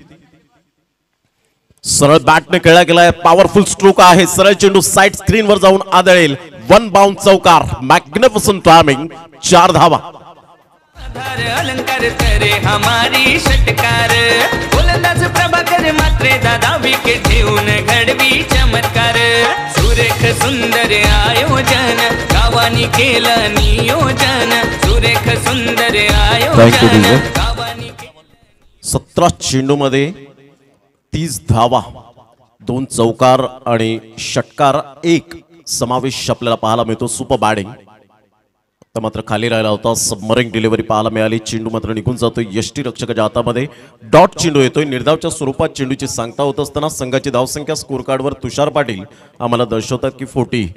सरळ बॅटने खेळला गेलाय, पॉवरफुल स्ट्रोक आहे. सरळ चेंडू साइड स्क्रीनवर जाऊन आदळेल. 1 बाउंड चौकार, मॅग्निफिसंट टायमिंग, 4 धावा. अलंकार करे हमारी षटकार, गोलंदाज प्रभाकर मात्रे दादा विकेट घेऊन घडवी चमत्कार. सुरेख सुंदर आयोजन, गावानी केलं नियोजन. सुरेख सुंदर आयोजन, गावानी 17 चेंडू मध्ये 30 धावा, 2 चौकार आणि षटकार 1 समावेश आपल्याला पाहायला मिळतो. सुपर बॅटिंग मात्र खाली राहिला होता. सबमरिंग डिलिव्हरी पाहायला मिळाली. चेंडू मात्र निघून जातोय यष्टी रक्षकाच्या हातामध्ये. डॉट चेंडू येतोय. निर्धावच्या स्वरूपात चेंडूची सांगता होत असताना संघाची धावसंख्या स्कोर कार्डवर तुषार पाटील आम्हाला दर्शवतात की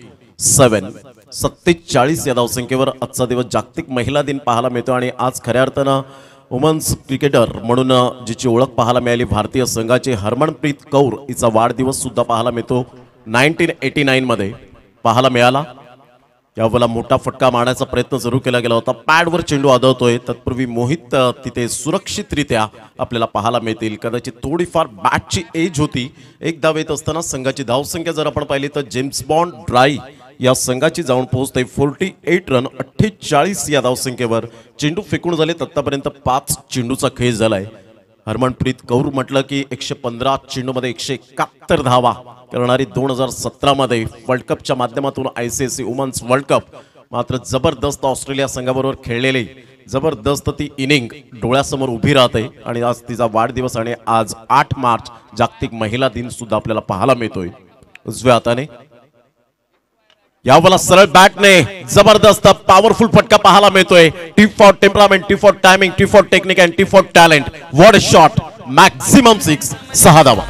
47 या धावसंख्येवर आजचा दिवस जागतिक महिला दिन पाहायला मिळतो. आणि आज खऱ्या अर्थानं वुमन्स क्रिकेटर म्हणून जिची ओळख पाहायला मिळाली भारतीय संघाचे हरमनप्रीत कौर हिचा वाढदिवस सुद्धा पाहायला मिळतो. 1989 मध्ये पाहायला मिळाला. यावेळेला मोठा फटका मारण्याचा प्रयत्न जरूर केला गेला होता. पॅडवर चेंडू आदळतोय. तत्पूर्वी मोहित तिथे सुरक्षितरित्या आपल्याला पाहायला मिळतील. कदाचित थोडीफार बॅटची एज होती. एक धाव येत असताना संघाची धावसंख्या जर आपण पाहिली तर जेम्स बॉन्ड ड्राई या संघाची जाऊन पोहोचते 48 रन, 48 या धावसंख्येवर. चेंडू फेकून झाले. आतापर्यंत 5 चेंडूचा खेळ झालाय. हरमनप्रीत कौर म्हटलं की 115 चेंडूमध्ये 171 धावा करणारी 2017 मध्ये वर्ल्ड कपच्या माध्यमातून ICC वुमन्स वर्ल्ड कप मात्र जबरदस्त ऑस्ट्रेलिया संघाबरोबर खेळलेली जबरदस्त ती इनिंग डोळ्यासमोर उभी राहते. आणि आज तिचा वाढदिवस आणि आज 8 मार्च जागतिक महिला दिन सुद्धा आपल्याला पाहायला मिळतोय. उजव्या हाताने यावेळेला सरळ बॅटने जबरदस्त पॉवरफुल फटका पाहायला मिळतोय. T for temperament, T for timing, T for technique and T for talent. What a shot, maximum 6, 6 धावा.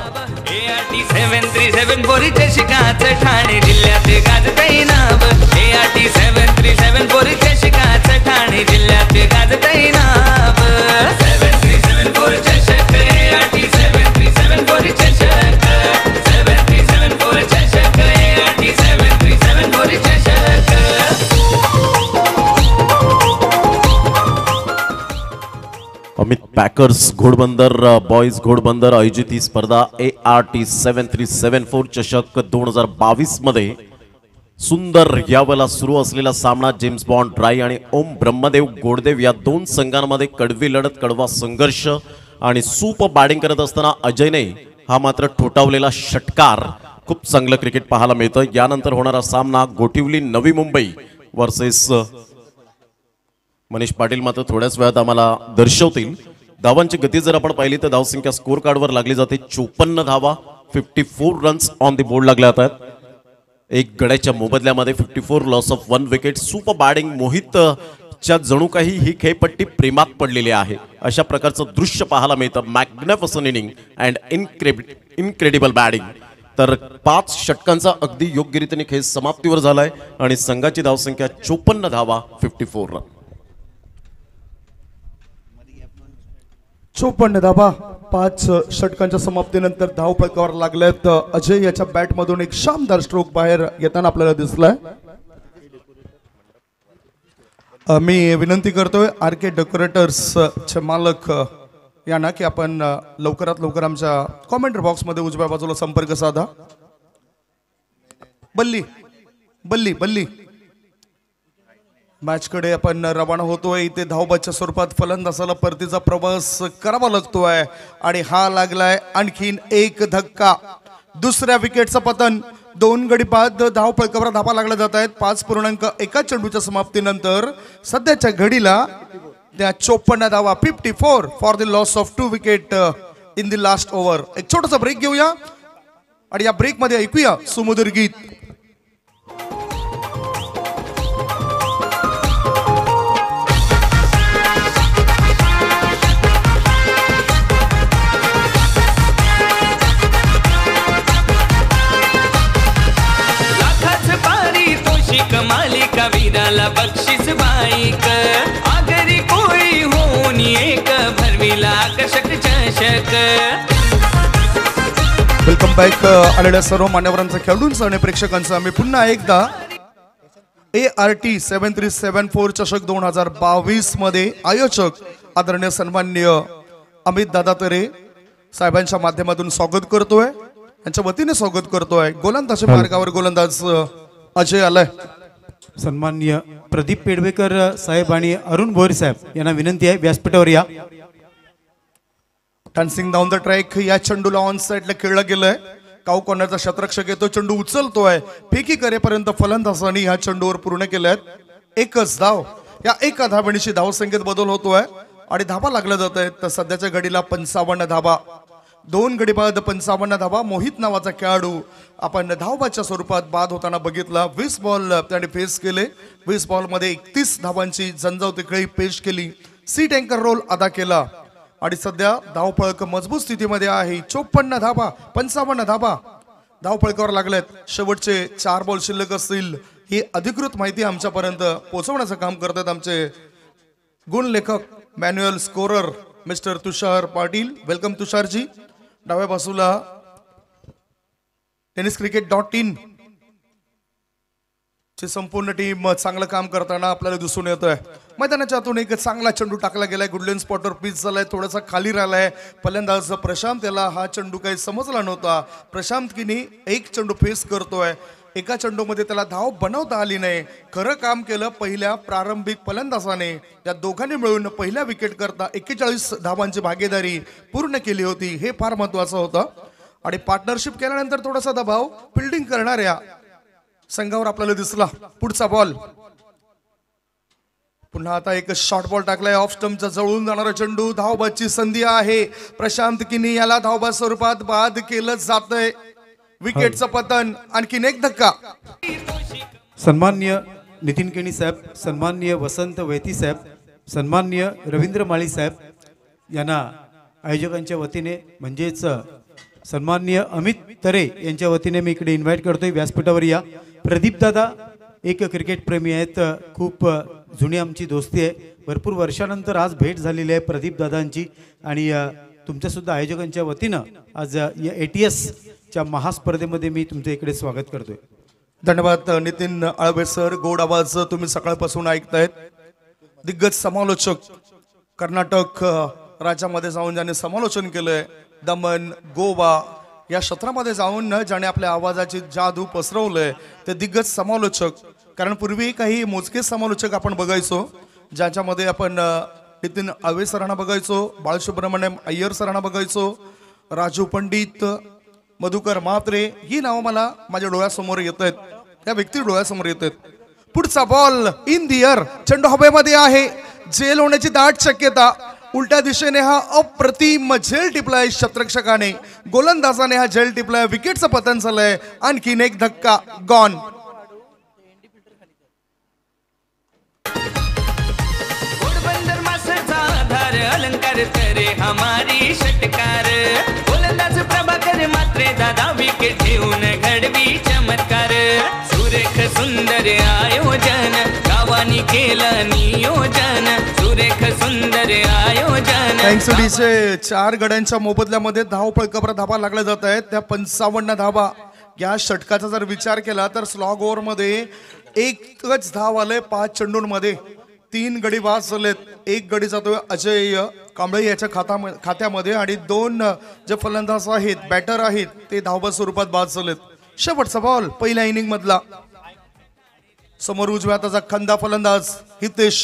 737 बोरीच्या शिकाचं ठाणे जिल्ह्यात गाजतय नाव. 737 बोरीच्या शिकाचं ठाणे जिल्ह्यात गाजतय नाव. 737 बोरीच्या शक, 737 बोरीच्या शक, 737 बोरीच्या शक, 737 बोरीच्या शक. अमित पॅकर्स घोडबंदर बॉईज घोडबंदर आयोजित ही स्पर्धा ART 7374 चषक 2022 मध्ये सुंदर यावेळेला सुरू असलेला सामना जेम्स बॉन्ड ड्राई आणि ओम ब्रह्मदेव गोडदेव या 2 संघांमध्ये कडवी लढत, कडवा संघर्ष. आणि सुपर बॅटिंग करत असताना अजयने हा मात्र ठोठावलेला षटकार. खूप चांगलं क्रिकेट पाहायला मिळतं. यानंतर होणारा सामना गोटिवली नवी मुंबई वर्सेस मनीष पाटील मात्र थोड्याच वेळात आम्हाला दर्शवतील. धावांची गती जर आपण पाहिली तर धावसंख्या स्कोर कार्डवर लागली जाते 54 धावा, 54 रन्स ऑन द बोर्ड लागले जातात. एक गड्याच्या मोबदल्यामध्ये 54, loss of 1 wicket. Super batting Mohit ज्या जणू काही ही खेळपट्टी प्रेमात पडलेली आहे अशा प्रकारचं दृश्य पाहायला मिळतं. Magnificent inning and incredible batting. तर 5 षटकांचा अगदी योग्य रीतीने खेळ समाप्तीवर झालाय आणि संघाची धावसंख्या 54 धावा 54 रन. 54 धावा 5 षटकांच्या समाप्तीनंतर धावफलकावर लागल्यात. अजय याच्या बॅट मधून एक शानदार स्ट्रोक बाहेर येताना आपल्याला दिसलाय. मी विनंती करतोय आर.के. डेकोरेटर्स चे मालक यांना की आपण लवकरात लवकर आमच्या कॉमेंट्री बॉक्स मध्ये उजव्या बाजूला संपर्क साधा. बल्ली बल्ली बल्ली मॅच कडे आपण रवाना होतोय. इथे धावबाच्या स्वरूपात फलंदाजाला परतीचा प्रवास करावा लागतोय आणि हा लागलाय आणखीन एक धक्का. दुसऱ्या विकेटचं पतन. 2 गडी बाद धावफलकावर धावा लागल्या जात आहेत. 5.1 चेंडूच्या समाप्तीनंतर सध्याच्या घडीला त्या 54 धावा 54 for the loss of 2 wicket in the last over. एक छोटासा ब्रेक घेऊया आणि या ब्रेक मध्ये ऐकूया सुमधुर गीत. मालिका वीराला बक्षीस बाईक आगरी कोळी होऊन एक भरविला आकर्षक चषक. वेलकम बॅक आलेल्या सर्व मान्यवरांचं, खेळाडूंचं आणि प्रेक्षकांचं आम्ही पुन्हा एकदा ART 7374 चषक 2022 मध्ये आयोजक आदरणीय सन्माननीय अमित दादा तरे साहेबांच्या माध्यमातून स्वागत करतोय. यांच्या वतीने स्वागत करतोय. गोलंदाजी मार्गावर गोलंदाज अजय आलाय. सन्माननीय प्रदीप पेडवेकर साहेब आणि अरुण भोईर साहेब यांना विनंती आहे व्यासपीठावर या. डान्सिंग डाऊन द ट्रॅक या चेंडूला ऑन साइडला खेळला गेलाय. काऊ कॉर्नरचा क्षेत्ररक्षक येतो, चेंडू उचलतोय. फेकी करेपर्यंत फलंदाजांनी ह्या चेंडूवर पूर्ण केल्यात. एकच धाव. या एका धावेची धावसंख्येत बदल होतोय आणि धावा लागल्या जात आहेत. तर सध्याच्या घडीला 55 धावा. 2 गडी बाद 55 धावा. मोहित नावाचा खेळाडू आपण धावबाच्या स्वरूपात बाद होताना बघितला. 20 बॉल त्याने फेस केले. 20 बॉल मध्ये 31 धावांची झंझावती खेळी पेश केली. सीट अँकर रोल अदा केला आणि सध्या धावफलक मजबूत स्थितीमध्ये आहे. 54 धावा 55 धावा धावफलकावर लागल्यात. शेवटचे 4 बॉल शिल्लक असतील ही अधिकृत माहिती आमच्यापर्यंत पोहोचवण्याचं काम करतात आमचे गुणलेखक manual scorer mister Tushar Patil. Welcome तुषारजी. डाव्या बाजूला tenniscricket.in ची संपूर्ण टीम चांगलं काम करताना आपल्याला दिसून येतोय. मैदानाच्या आतून एक चांगला चेंडू टाकला गेलाय. गुडलेन स्पॉटवर पिच झालाय. थोडासा खाली राहिलाय. फलंदाज प्रशांत याला हा चेंडू काही समजला नव्हता. प्रशांत किनी एक चेंडू फेस करतोय. एका चेंडूमध्ये त्याला धाव बनवता आली नाही. खरं काम केलं पहिल्या प्रारंभिक फलंदाजाने. या दोघांनी मिळून पहिल्या विकेट करता 41 धावांची भागीदारी पूर्ण केली होती. हे फार महत्वाचं होतं आणि पार्टनरशिप केल्यानंतर थोडासा दबाव फिल्डिंग करणाऱ्या संघावर आपल्याला दिसला. पुढचा बॉल. पुन्हा आता एक शॉर्ट बॉल टाकलाय. ऑफ स्टंपच्या जवळून जाणारा चेंडू. धावबाची संधी आहे. प्रशांत किनी याला धावबा स्वरूपात बाद केलं जातंय. विकेटचं पतन. आणखीन एक धक्का. सन्माननीय नितीन केणी साहेब, सन्माननीय वसंत वैती साहेब, सन्माननीय रवींद्र माळी साहेब यांना आयोजकांच्या वतीने म्हणजेच सन्माननीय अमित तरे यांच्या वतीने मी इकडे इन्व्हाइट करतोय. व्यासपीठावर या. प्रदीप दादा एक क्रिकेट प्रेमी आहेत. खूप जुनी आमची दोस्ती आहे. भरपूर वर्षानंतर आज भेट झालेली आहे प्रदीप दादांची आणि तुमच्या सुद्धा आयोजकांच्या वतीनं आज या ATS च्या महास्पर्धेमध्ये मी तुमच्या इकडे स्वागत करतोय. धन्यवाद नितीन आळवे सर. गोड आवाज तुम्ही सकाळपासून ऐकतायत. दिग्गज समालोचक कर्नाटक राज्यामध्ये जाऊन ज्याने समालोचन केलंय. दमन गोवा या क्षेत्रामध्ये जाऊन ज्याने आपल्या आवाजाची जादू पसरवलंय ते दिग्गज समालोचक. कारण पूर्वी काही मोजके समालोचक आपण बघायचो ज्याच्यामध्ये आपण नितीन आळवे सरांना बघायचो, बाळसुब्रमण्यम अय्यर सरांना बघायचो, राजू पंडित, मधुकर म्हात्रे. ही नावं मला माझ्या डोळ्यासमोर येत आहेत. त्या व्यक्ती डोळ्यासमोर येत आहेत. पुढचा बॉल इन दी एअर. चेंडू हवेमध्ये आहे. झेल होण्याची दाट शक्यता. उलट्या दिशेने हा अप्रतिम झेल टिपलाय क्षेत्ररक्षकाने. गोलंदाजाने हा झेल टिपलाय. विकेटचं पतन झालंय. आणखीन एक धक्का. गॉन. अलंकार करे हमारी षटकार गोलंदाज प्रभाकर मात्रे दादा विकेट घेऊन घडवी चमत्कार सुरेख सुंदर आयोजन गावानी केलं नियोजन सुरेख सुंदर आयोजन थँक्स डीचे 4 गड्यांच्या मोबदल्यामध्ये धावपळ कबरा धाबा लागल्या जात आहेत त्या 55 धाबा या षटकाचा जर विचार केला तर स्लॉग ओव्हर मध्ये एकच धाव आले 5 चेंडूंमध्ये 3 गडी बाद झालेत 1 गडी जातोय अजय कांबळे याच्या खात्यामध्ये आणि 2 जे फलंदाज आहेत बॅटर आहेत ते धावबा स्वरूपात बाद झालेत. शेवटचा बॉल पहिल्या इनिंग मधला समोर उजव्या हाताचा खंदा फलंदाज हितेश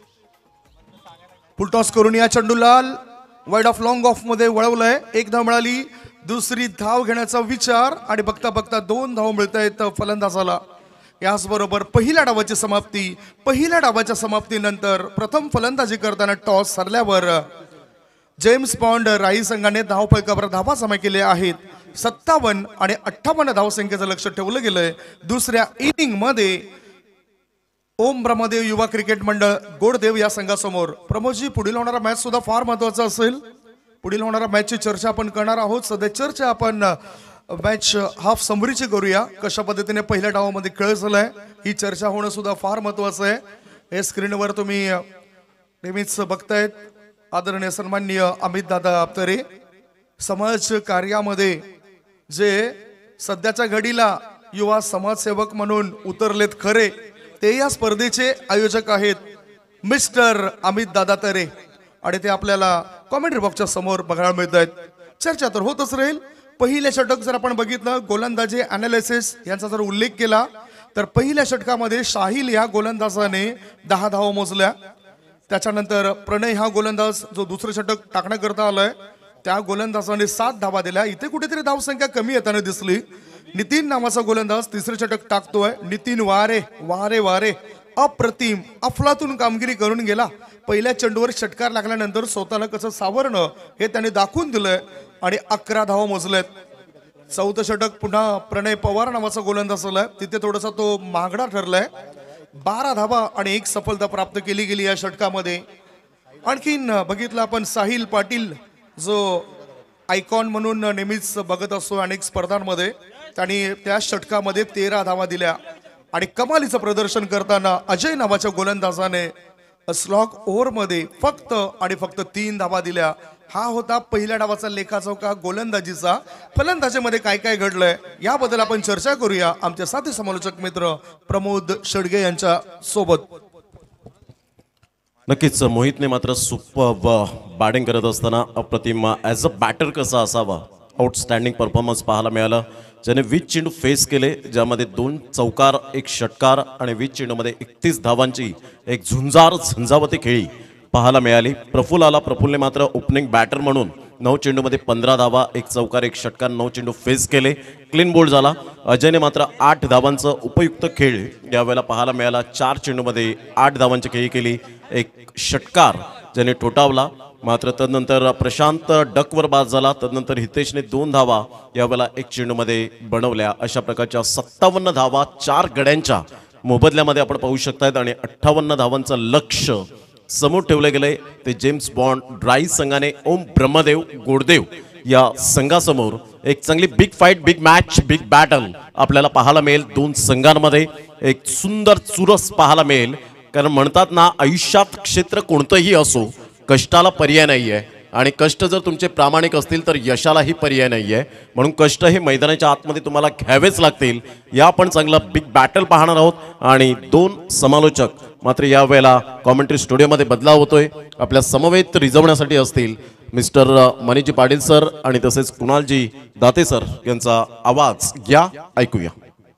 फुलटॉस करून या चेंडूला वाईड ऑफ लॉंग ऑफ मध्ये वळवलंय. 1 धाव मिळाली दुसरी धाव घेण्याचा विचार आणि बघता बघता 2 धाव मिळत आहेत फलंदाजाला. याचबरोबर पहिल्या डावाची समाप्ती. पहिल्या डावाच्या समाप्तीनंतर प्रथम फलंदाजी करताना टॉस हरल्यावर जेम्स बॉन्ड राई संघाने धावफलकावर धावा जमा केले आहेत. 57 आणि 58 धावसंख्येचं लक्ष ठेवलं गेलंय. दुसऱ्या इनिंग मध्ये ओम ब्रह्मदेव युवा क्रिकेट मंडळ गोडदेव या संघासमोर. प्रमोदजी पुढील होणारा मॅच सुद्धा फार महत्वाचा असेल. पुढील होणारा मॅचची चर्चा आपण करणार आहोत. सध्या चर्चा आपण मॅच हाफ समरीची करूया. कशा पद्धतीने पहिल्या डावामध्ये खेळ झालाय ही चर्चा होणं सुद्धा फार महत्वाचं आहे. हे स्क्रीनवर तुम्ही नेहमीच बघतायत. आदरणीय सन्माननीय अमित दादा आपतरे समाज कार्यामध्ये जे सध्याच्या घडीला युवा समाजसेवक म्हणून उतरलेत खरे ते या स्पर्धेचे आयोजक आहेत मिस्टर अमित दादा तरे आणि ते आपल्याला कॉमेंट्री बॉक्सच्या समोर बघायला मिळत आहेत. चर्चा तर होतच राहील. पहिल्या षटक जर आपण बघितलं गोलंदाजी अनालिसिस यांचा जर उल्लेख केला तर पहिल्या षटकामध्ये शाहिल या गोलंदाजाने 10 धावा मोजल्या. त्याच्यानंतर प्रणय हा गोलंदाज जो दुसरं षटक टाकण्याकरता आलाय त्या गोलंदाजाने 7 धावा दिल्या. इथे कुठेतरी धावसंख्या कमी येताना दिसली. नितीन नावाचा गोलंदाज तिसरे षटक टाकतोय. नितीन वारे वारे वारे अप्रतिम अफलातून कामगिरी करून गेला. पहिल्या चेंडूवर षटकार लागल्यानंतर स्वतःला कसं सावरणं हे त्याने दाखवून दिलंय आणि 11 धावा मोजलेत. चौथं षटक पुन्हा प्रणय पवार नावाचा गोलंदाज आलाय. तिथे थोडासा तो महागडा ठरलाय. 12 धावा आणि 1 सफलता प्राप्त केली गेली या षटकामध्ये. आणखीन बघितलं आपण साहिल पाटील जो आयकॉन म्हणून नेहमीच बघत असतो अनेक स्पर्धांमध्ये. त्यांनी त्या षटकामध्ये 13 धावा दिल्या आणि कमालीचं प्रदर्शन करताना अजय नावाच्या गोलंदाजाने स्लॉग ओव्हर मध्ये फक्त आणि फक्त 3 धावा दिल्या. हा होता पहिल्या डावाचा लेखाजोखा गोलंदाजीचा. फलंदाजीमध्ये काय काय घडलंय याबद्दल आपण चर्चा करूया आमचे साथी समालोचक मित्र प्रमोद शेडगे यांच्या सोबत. नक्कीच मोहितने मात्र सुपर बॅटिंग करत असताना अप्रतिम ॲज अ बॅटर कसा असावा आउटस्टँडिंग परफॉर्मन्स पाहायला मिळाला. ज्याने 20 चेंडू फेस केले ज्यामध्ये 2 चौकार 1 षटकार आणि 20 चेंडूमध्ये 31 धावांची एक झंझावती खेळी पाहायला मिळाली. प्रफुल आला. प्रफुलने मात्र ओपनिंग बॅटर म्हणून 9 चेंडूमध्ये 15 धावा 1 चौकार 1 षटकार 9 चेंडू फेस केले. क्लीन बोल्ड झाला. अजयने मात्र 8 धावांचं उपयुक्त खेळ यावेळेला पाहायला मिळाला. 4 चेंडूमध्ये 8 धावांची खेळी केली. 1 षटकार ज्याने ठोठावला. मात्र तदनंतर प्रशांत डकवर बाद झाला. तदनंतर हितेशने 2 धावा यावेळेला 1 चेंडूमध्ये बनवल्या. अशा प्रकारच्या 57 धावा 4 गड्यांच्या मोबदल्यामध्ये आपण पाहू शकतायत आणि 58 धावांचं लक्ष समोर ठेवले गेले. ते जेम्स बॉन्ड राई संघाने ओम ब्रह्मदेव गोडदेव या संघासमोर एक चांगली big fight big match big battle आपल्याला पाहायला मिळेल. 2 संघांमध्ये एक सुंदर चुरस पाहायला मिळेल. कारण म्हणतात ना आयुष्यात क्षेत्र कोणतंही असो कष्टाला पर्याय नाही आहे आणि कष्ट जर तुमचे प्रामाणिक असतील तर यशालाही पर्याय नाही आहे. म्हणून कष्ट हे मैदानाच्या आतमध्ये तुम्हाला घ्यावेच लागतील. या आपण चांगला बिग बॅटल पाहणार आहोत आणि 2 समालोचक मात्र यावेळेला कॉमेंट्री स्टुडिओमध्ये बदलाव होतोय. आपल्या समवेत रिझवण्यासाठी असतील मिस्टर मनीजी पाटील सर आणि तसेच कुणालजी दाते सर यांचा आवाज घ्या ऐकूया.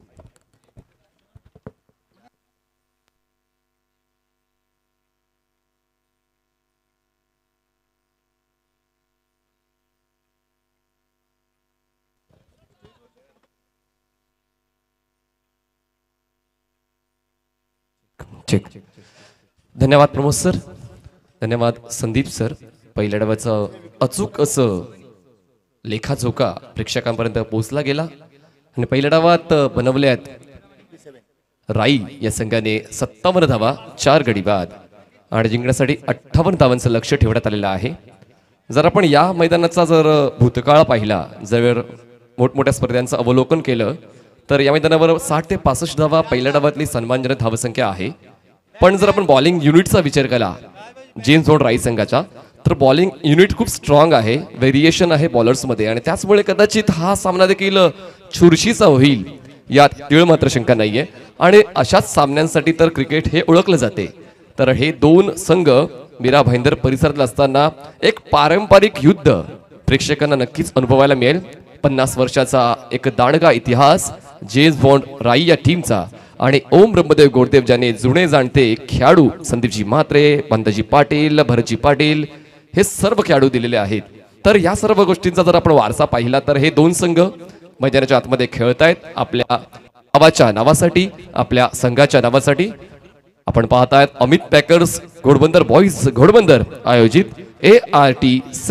धन्यवाद प्रमोद सर. धन्यवाद संदीप सर. पहिल्या डावाचं अचूक असं लेखाजोखा प्रेक्षकांपर्यंत पोहोचला गेला आणि पहिल्या डावात बनवल्यात राई या संघाने 57 धावा 4 गडी बाद आणि जिंकण्यासाठी 58 धावांचं लक्ष ठेवण्यात आलेलं आहे. जर आपण या मैदानाचा जर भूतकाळ पाहिला, जर मोठमोठ्या स्पर्धांचं अवलोकन केलं तर या मैदानावर 60 ते 65 धावा पहिल्या डावातली सन्मानजनक धावसंख्या आहे. पण जर आपण बॉलिंग युनिटचा विचार केला जेम्स बॉन्ड राई संघाच्या, तर बॉलिंग युनिट खूप स्ट्रॉंग आहे, व्हेरिएशन आहे बॉलर्समध्ये आणि त्याचमुळे कदाचित हा सामना देखील चुरशीचा होईल यात तीळ मात्र शंका नाहीये. आणि अशाच सामन्यांसाठी तर क्रिकेट हे ओळखलं जाते. तर हे दोन संघ मीरा भाईंदर परिसरात असताना एक पारंपरिक युद्ध प्रेक्षकांना नक्कीच अनुभवायला मिळेल. 50 वर्षाचा एक दांडगा इतिहास जेम्स बॉन्ड राई या टीमचा आणि ओम ब्रह्मदेव गोडदेव ज्याने जुने जाणते खेळाडू संदीपजी म्हात्रे, पंतजी पाटील, भरतजी पाटील हे सर्व खेळाडू दिलेले आहेत. तर या सर्व गोष्टींचा जर आपण वारसा पाहिला तर हे दोन संघ मैदानाच्या आतमध्ये खेळतायत आपल्या गावाच्या नावासाठी, आपल्या संघाच्या नावासाठी. आपण पाहतायत अमित पॅकर्स घोडबंदर बॉईज घोडबंदर आयोजित ART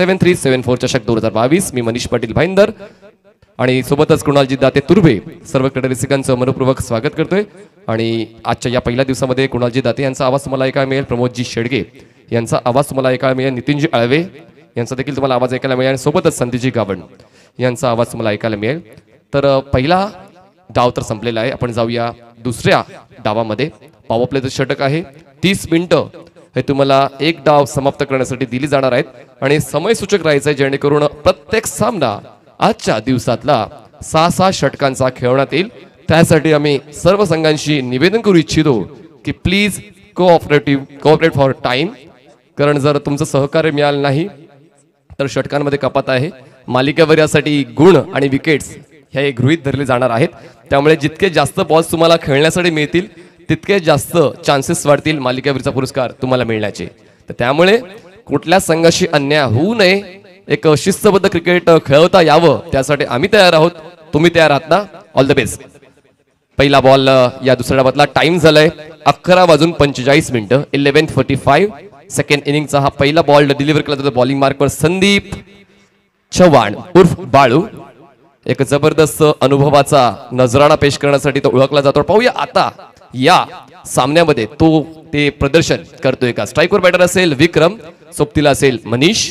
7374 चषक 2022. मी मनीष पाटील भाईंदर आणि सोबतच कुणालजी दाते तुर्भे सर्व क्रीडा रसिकांचं मनपूर्वक स्वागत करतोय. आणि आजच्या या पहिल्या दिवसामध्ये कुणालजी दाते यांचा आवाज तुम्हाला ऐकायला मिळेल, प्रमोदजी शेडगे यांचा आवाज तुम्हाला ऐकायला मिळेल, नितीनजी आळवे यांचा देखील तुम्हाला आवाज ऐकायला मिळेल आणि सोबतच संदीपजी गावण यांचा आवाज तुम्हाला ऐकायला मिळेल. तर पहिला डाव तर संपलेला आहे. आपण जाऊया दुसऱ्या डावामध्ये. पॉवर प्लेचं षटक आहे. 30 मिनिटं हे तुम्हाला एक डाव समाप्त करण्यासाठी दिली जाणार आहेत आणि समय सूचक राहायचं आहे जेणेकरून प्रत्येक सामना आजच्या दिवसातला 6-6 षटकांचा खेळवण्यात येईल. त्यासाठी आम्ही सर्व संघांशी निवेदन करू इच्छितो की प्लीज कोऑपरेट फॉर टाइम, कारण जर तुमचं सहकार्य मिळालं नाही तर षटकांमध्ये कपात आहे. मालिकेवर यासाठी गुण आणि विकेट्स हे गृहीत धरले जाणार आहेत. त्यामुळे जितके जास्त बॉल्स तुम्हाला खेळण्यासाठी मिळतील तितके जास्त चान्सेस वाढतील मालिकेवरचा पुरस्कार तुम्हाला मिळण्याचे. तर त्यामुळे कुठल्या संघाशी अन्याय होऊ नये, एक शिस्तबद्ध क्रिकेट खेळवता यावं त्यासाठी आम्ही तयार आहोत. तुम्ही तयार आहात ना? All the best. पहिला बॉल या दुसऱ्या डावातला टाइम झालाय 11:45 11:45. सेकंड इनिंगचा हा पहिला बॉल डिलिव्हर केला जातो बॉलिंग मार्कवर संदीप चव्हाण उर्फ बाळू. एक जबरदस्त अनुभवाचा नजराणा पेश करण्यासाठी तो ओळखला जातो. पाहूया आता या सामन्यामध्ये तो ते प्रदर्शन करतोय का. स्ट्राईकवर बॅटर असेल विक्रम, सोबतीला असेल Manish.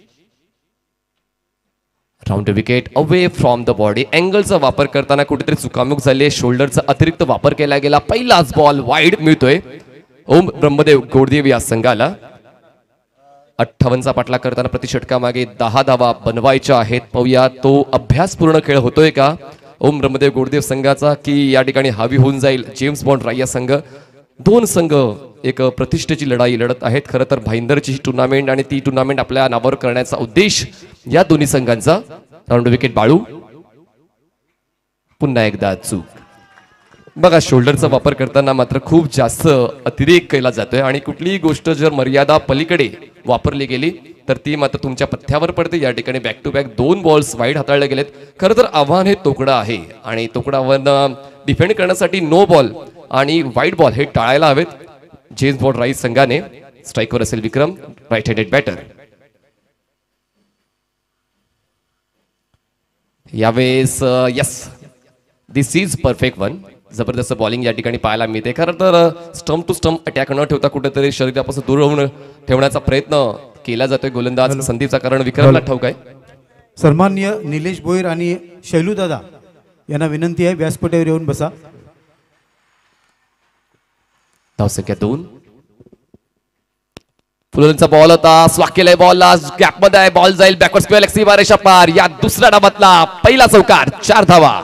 Round wicket away from the body. अँगलचा वापर करताना कुठेतरी चुकामुक झाली, शोल्डरचा अतिरिक्त वापर केला गेला. पहिलाच बॉल वाईड मिळतोय ओम ब्रह्मदेव गोडदेव या संघाला. 58चा पाठलाग करताना प्रतिषटकामागे 10 धावा बनवायच्या आहेत. पाहूया तो अभ्यास पूर्ण खेळ होतोय का ओम ब्रह्मदेव गोडदेव संघाचा, की या ठिकाणी हावी होऊन जाईल जेम्स बॉन्ड राई या संघ. दोन संघ एक प्रतिष्ठेची लढाई लढत आहेत. खरं तर भाईंदरची ही टुर्नामेंट आणि ती टुर्नामेंट आपल्या नावावर करण्याचा उद्देश या दोन्ही संघांचा. Round wicket Balu. पुन्हा एकदा चूक. बघा शोल्डरचा वापर करताना मात्र खूप जास्त अतिरेक केला जातोय आणि कुठलीही गोष्ट जर मर्यादा पलीकडे वापरली गेली तर ती मात्र तुमच्या पथ्यावर पडते. या ठिकाणी back to back 2 balls wide हाताळले गेलेत. खरं तर आव्हान हे तोकडा आहे आणि तोकडावर डिफेंड करण्यासाठी नो बॉल आणि वाईड बॉल हे टाळायला हवेत. जेम्स बॉन्ड राई संघाने. स्ट्राईकवर असेल विक्रम, राईट हँडेड बॅटर. यावेळेस yes this is perfect one. जबरदस्त बॉलिंग या ठिकाणी पाहायला मिळते. खरं तर स्टंप टू स्टंप अटॅक न ठेवता कुठेतरी शरीरापासून दूर होऊन ठेवण्याचा प्रयत्न केला जातोय गोलंदाज संदीपचा, कारण विक्रमला ठाऊक आहे. सन्माननीय निलेश भोईर आणि शैलू दादा यांना विनंती आहे व्यासपीठावर येऊन बसा. धावसंख्या 2. फुलरचा बॉल होता, स्वाक केलाय बॉलला, गॅप मध्ये आहे, बॉल जाईल बॅकवर्ड स्क्वेअर लेग सीमा रेषा पार. या दुसऱ्या डावातला पहिला चौकार, 4 धावा.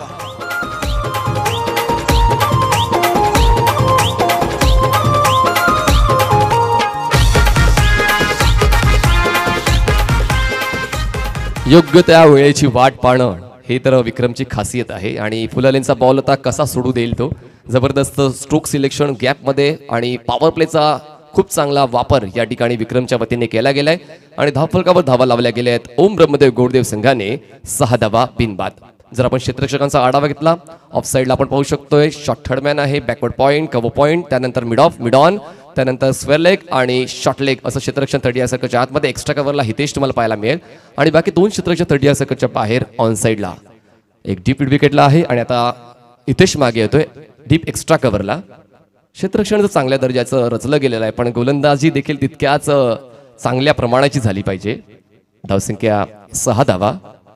योग्य त्या वेळेची वाट पाहणं हे तर विक्रमची खासियत आहे आणि फुलालेंचा बॉल होता, कसा सोडू देईल तो. जबरदस्त स्ट्रोक सिलेक्शन गॅपमध्ये आणि पॉवर प्लेचा खूप चांगला वापर या ठिकाणी विक्रमच्या वतीने केला गेलाय आणि धावफलकावर धावा लावल्या गेल्या आहेत. ओम ब्रह्मदेव गोडदेव संघाने 6 धावा बिनबाद. जर आपण क्षेत्ररक्षकांचा आढावा घेतला, ऑफ साईडला आपण पाहू शकतोय शॉर्ट थर्डमॅन आहे, बॅकवर्ड पॉईंट, कव्हर पॉईंट, त्यानंतर मिड ऑफ, मिड ऑन, त्यानंतर स्क्वेअर लेग आणि शॉर्ट लेग असं क्षेत्ररक्षण 30 सर्कलच्या आतमध्ये. एक्स्ट्रा कव्हरला हितेश तुम्हाला पाहायला मिळेल आणि बाकी 2 क्षेत्ररक्षण 30 सर्कलच्या बाहेर ऑन साईडला. एक डीप विकेटला आहे आणि आता हितेश मागे येतोय डीप एक्स्ट्रा कव्हरला. क्षेत्ररक्षण चांगल्या दर्जाचं रचलं गेलेलं आहे, पण गोलंदाजी देखील तितक्याच चांगल्या प्रमाणाची झाली पाहिजे. धावसंख्या 6 धावा.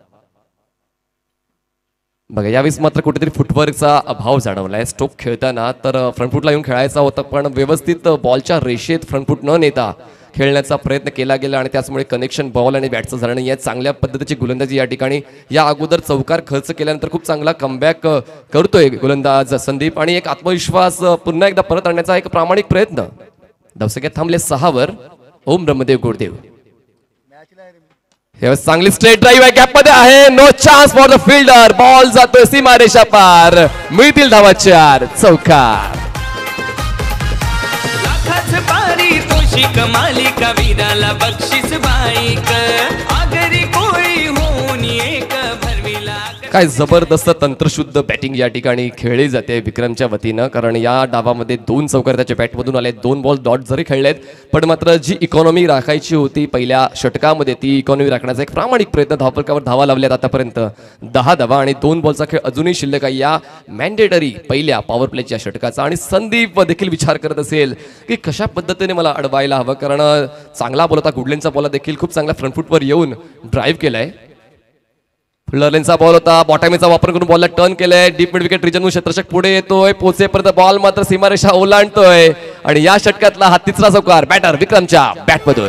बघा यावेळेस मात्र कुठेतरी फुटवर्कचा अभाव जाणवलाय. स्ट्रोक खेळताना तर फ्रंटफुटला येऊन खेळायचा होता, पण व्यवस्थित बॉलच्या रेषेत फ्रंटफुट न नेता खेळण्याचा प्रयत्न केला गेला आणि त्याचमुळे कनेक्शन बॉल आणि बॅटचं झालं नाही. या चांगल्या पद्धतीची गोलंदाजी या ठिकाणी या अगोदर चौकार खर्च केल्यानंतर खूप चांगला कमबॅक करतोय गोलंदाज संदीप आणि एक आत्मविश्वास पुन्हा एकदा परत आणण्याचा एक प्रामाणिक प्रयत्न. धावसंख्या थांबले 6 वर. ओम ब्रह्मदेव गोडदेव चांगली स्ट्रेट ड्राईव्ह आहे, गॅप मध्ये आहे. No chance for the fielder. Ball जातोय सीमारेषा पार. मिळतील धावा 4. चौकार. लाखाच पारी तोशिक मालिका विराला बक्षीस बाईक आगरी कोळी होऊन एक भरविला. काय जबरदस्त तंत्रशुद्ध बॅटिंग या ठिकाणी खेळली जाते विक्रमच्या वतीनं, कारण या डावामध्ये 2 चौकार त्याच्या बॅटमधून आले. 2 बॉल डॉट जरी खेळलेत, पण मात्र जी इकॉनॉमी राखायची होती पहिल्या षटकामध्ये ती इकॉनॉमी राखण्याचा एक प्रामाणिक प्रयत्न. धावफलकावर धावा लावल्यात आतापर्यंत 10 धावा आणि 2 बॉलचा खेळ अजूनही शिल्लक आहे या मॅन्डेटरी पहिल्या पॉवर प्लेच्या षटकाचा. आणि संदीप देखील विचार करत असेल की कशा पद्धतीने मला अडवायला हवं, कारण चांगला बॉल होता. गुडलेनचा बॉल देखील खूप चांगल्या फ्रंटफुटवर येऊन ड्राईव्ह केलाय. फिल्डरचा बॉल होता, बॉटमीचा वापर करून बॉलला टर्न केलाय. डीप मिड विकेट रिजन क्षेत्ररक्षक पुढे येतोय, पोहोचेपर्यंत बॉल मात्र सीमारेषा ओलांडतोय आणि या षटकातला हा 3रा चौकार बॅटर विक्रमच्या बॅटमधून.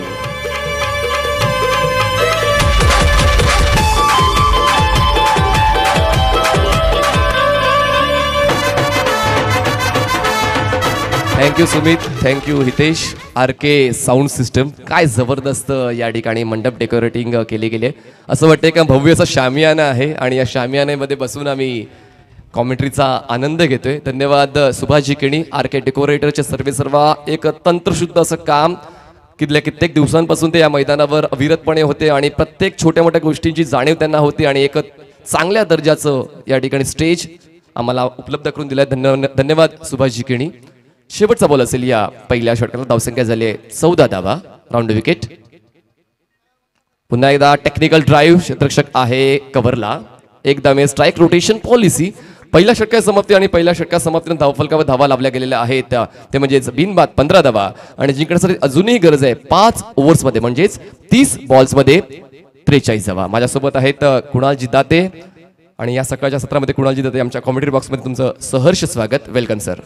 Thank you Sumit, thank you Hitesh. RK sound system काय जबरदस्त या ठिकाणी मंडप डेकोरेटिंग केली गेली. असं वाटतंय का भव्य असा शामियाना आहे आणि या शामियानेमध्ये बसून आम्ही कॉमेंट्रीचा आनंद घेतोय. धन्यवाद सुभाषजी केणी, RK डेकोरेटरचे सर्वेसर्वा. एक तंत्रशुद्ध असं काम कित्येक दिवसांपासून ते या मैदानावर अविरतपणे होते आणि प्रत्येक छोट्या मोठ्या गोष्टींची जाणीव त्यांना होती आणि एक चांगल्या दर्जाचं या ठिकाणी स्टेज आम्हाला उपलब्ध करून दिलंय. धन्यवाद सुभाषजी केणी. शेवटचा बॉल असेल या पहिल्या षटकाला. धावसंख्या झाली आहे 14 धावा. Round wicket. पुन्हा एकदा टेक्निकल ड्राईव्ह. क्षेत्ररक्षक आहे कव्हरला. एकदा मे स्ट्राईक रोटेशन पॉलिसी. पहिल्या षटकात समाप्ती आणि पहिल्या षटकात समाप्तीने धावफलकावर धावा लावल्या गेलेल्या आहेत, ते म्हणजेच बिनबाद 15 धावा आणि जिंकण्यासाठी अजूनही गरज आहे 5 ओव्हर्समध्ये म्हणजेच 30 बॉल्समध्ये 43 धावा. माझ्यासोबत आहेत कुणालजी दाते आणि या सकाळच्या सत्रामध्ये कुणालजी दाते आमच्या कॉमेंट्री बॉक्समध्ये तुमचं सहर्ष स्वागत. Welcome sir.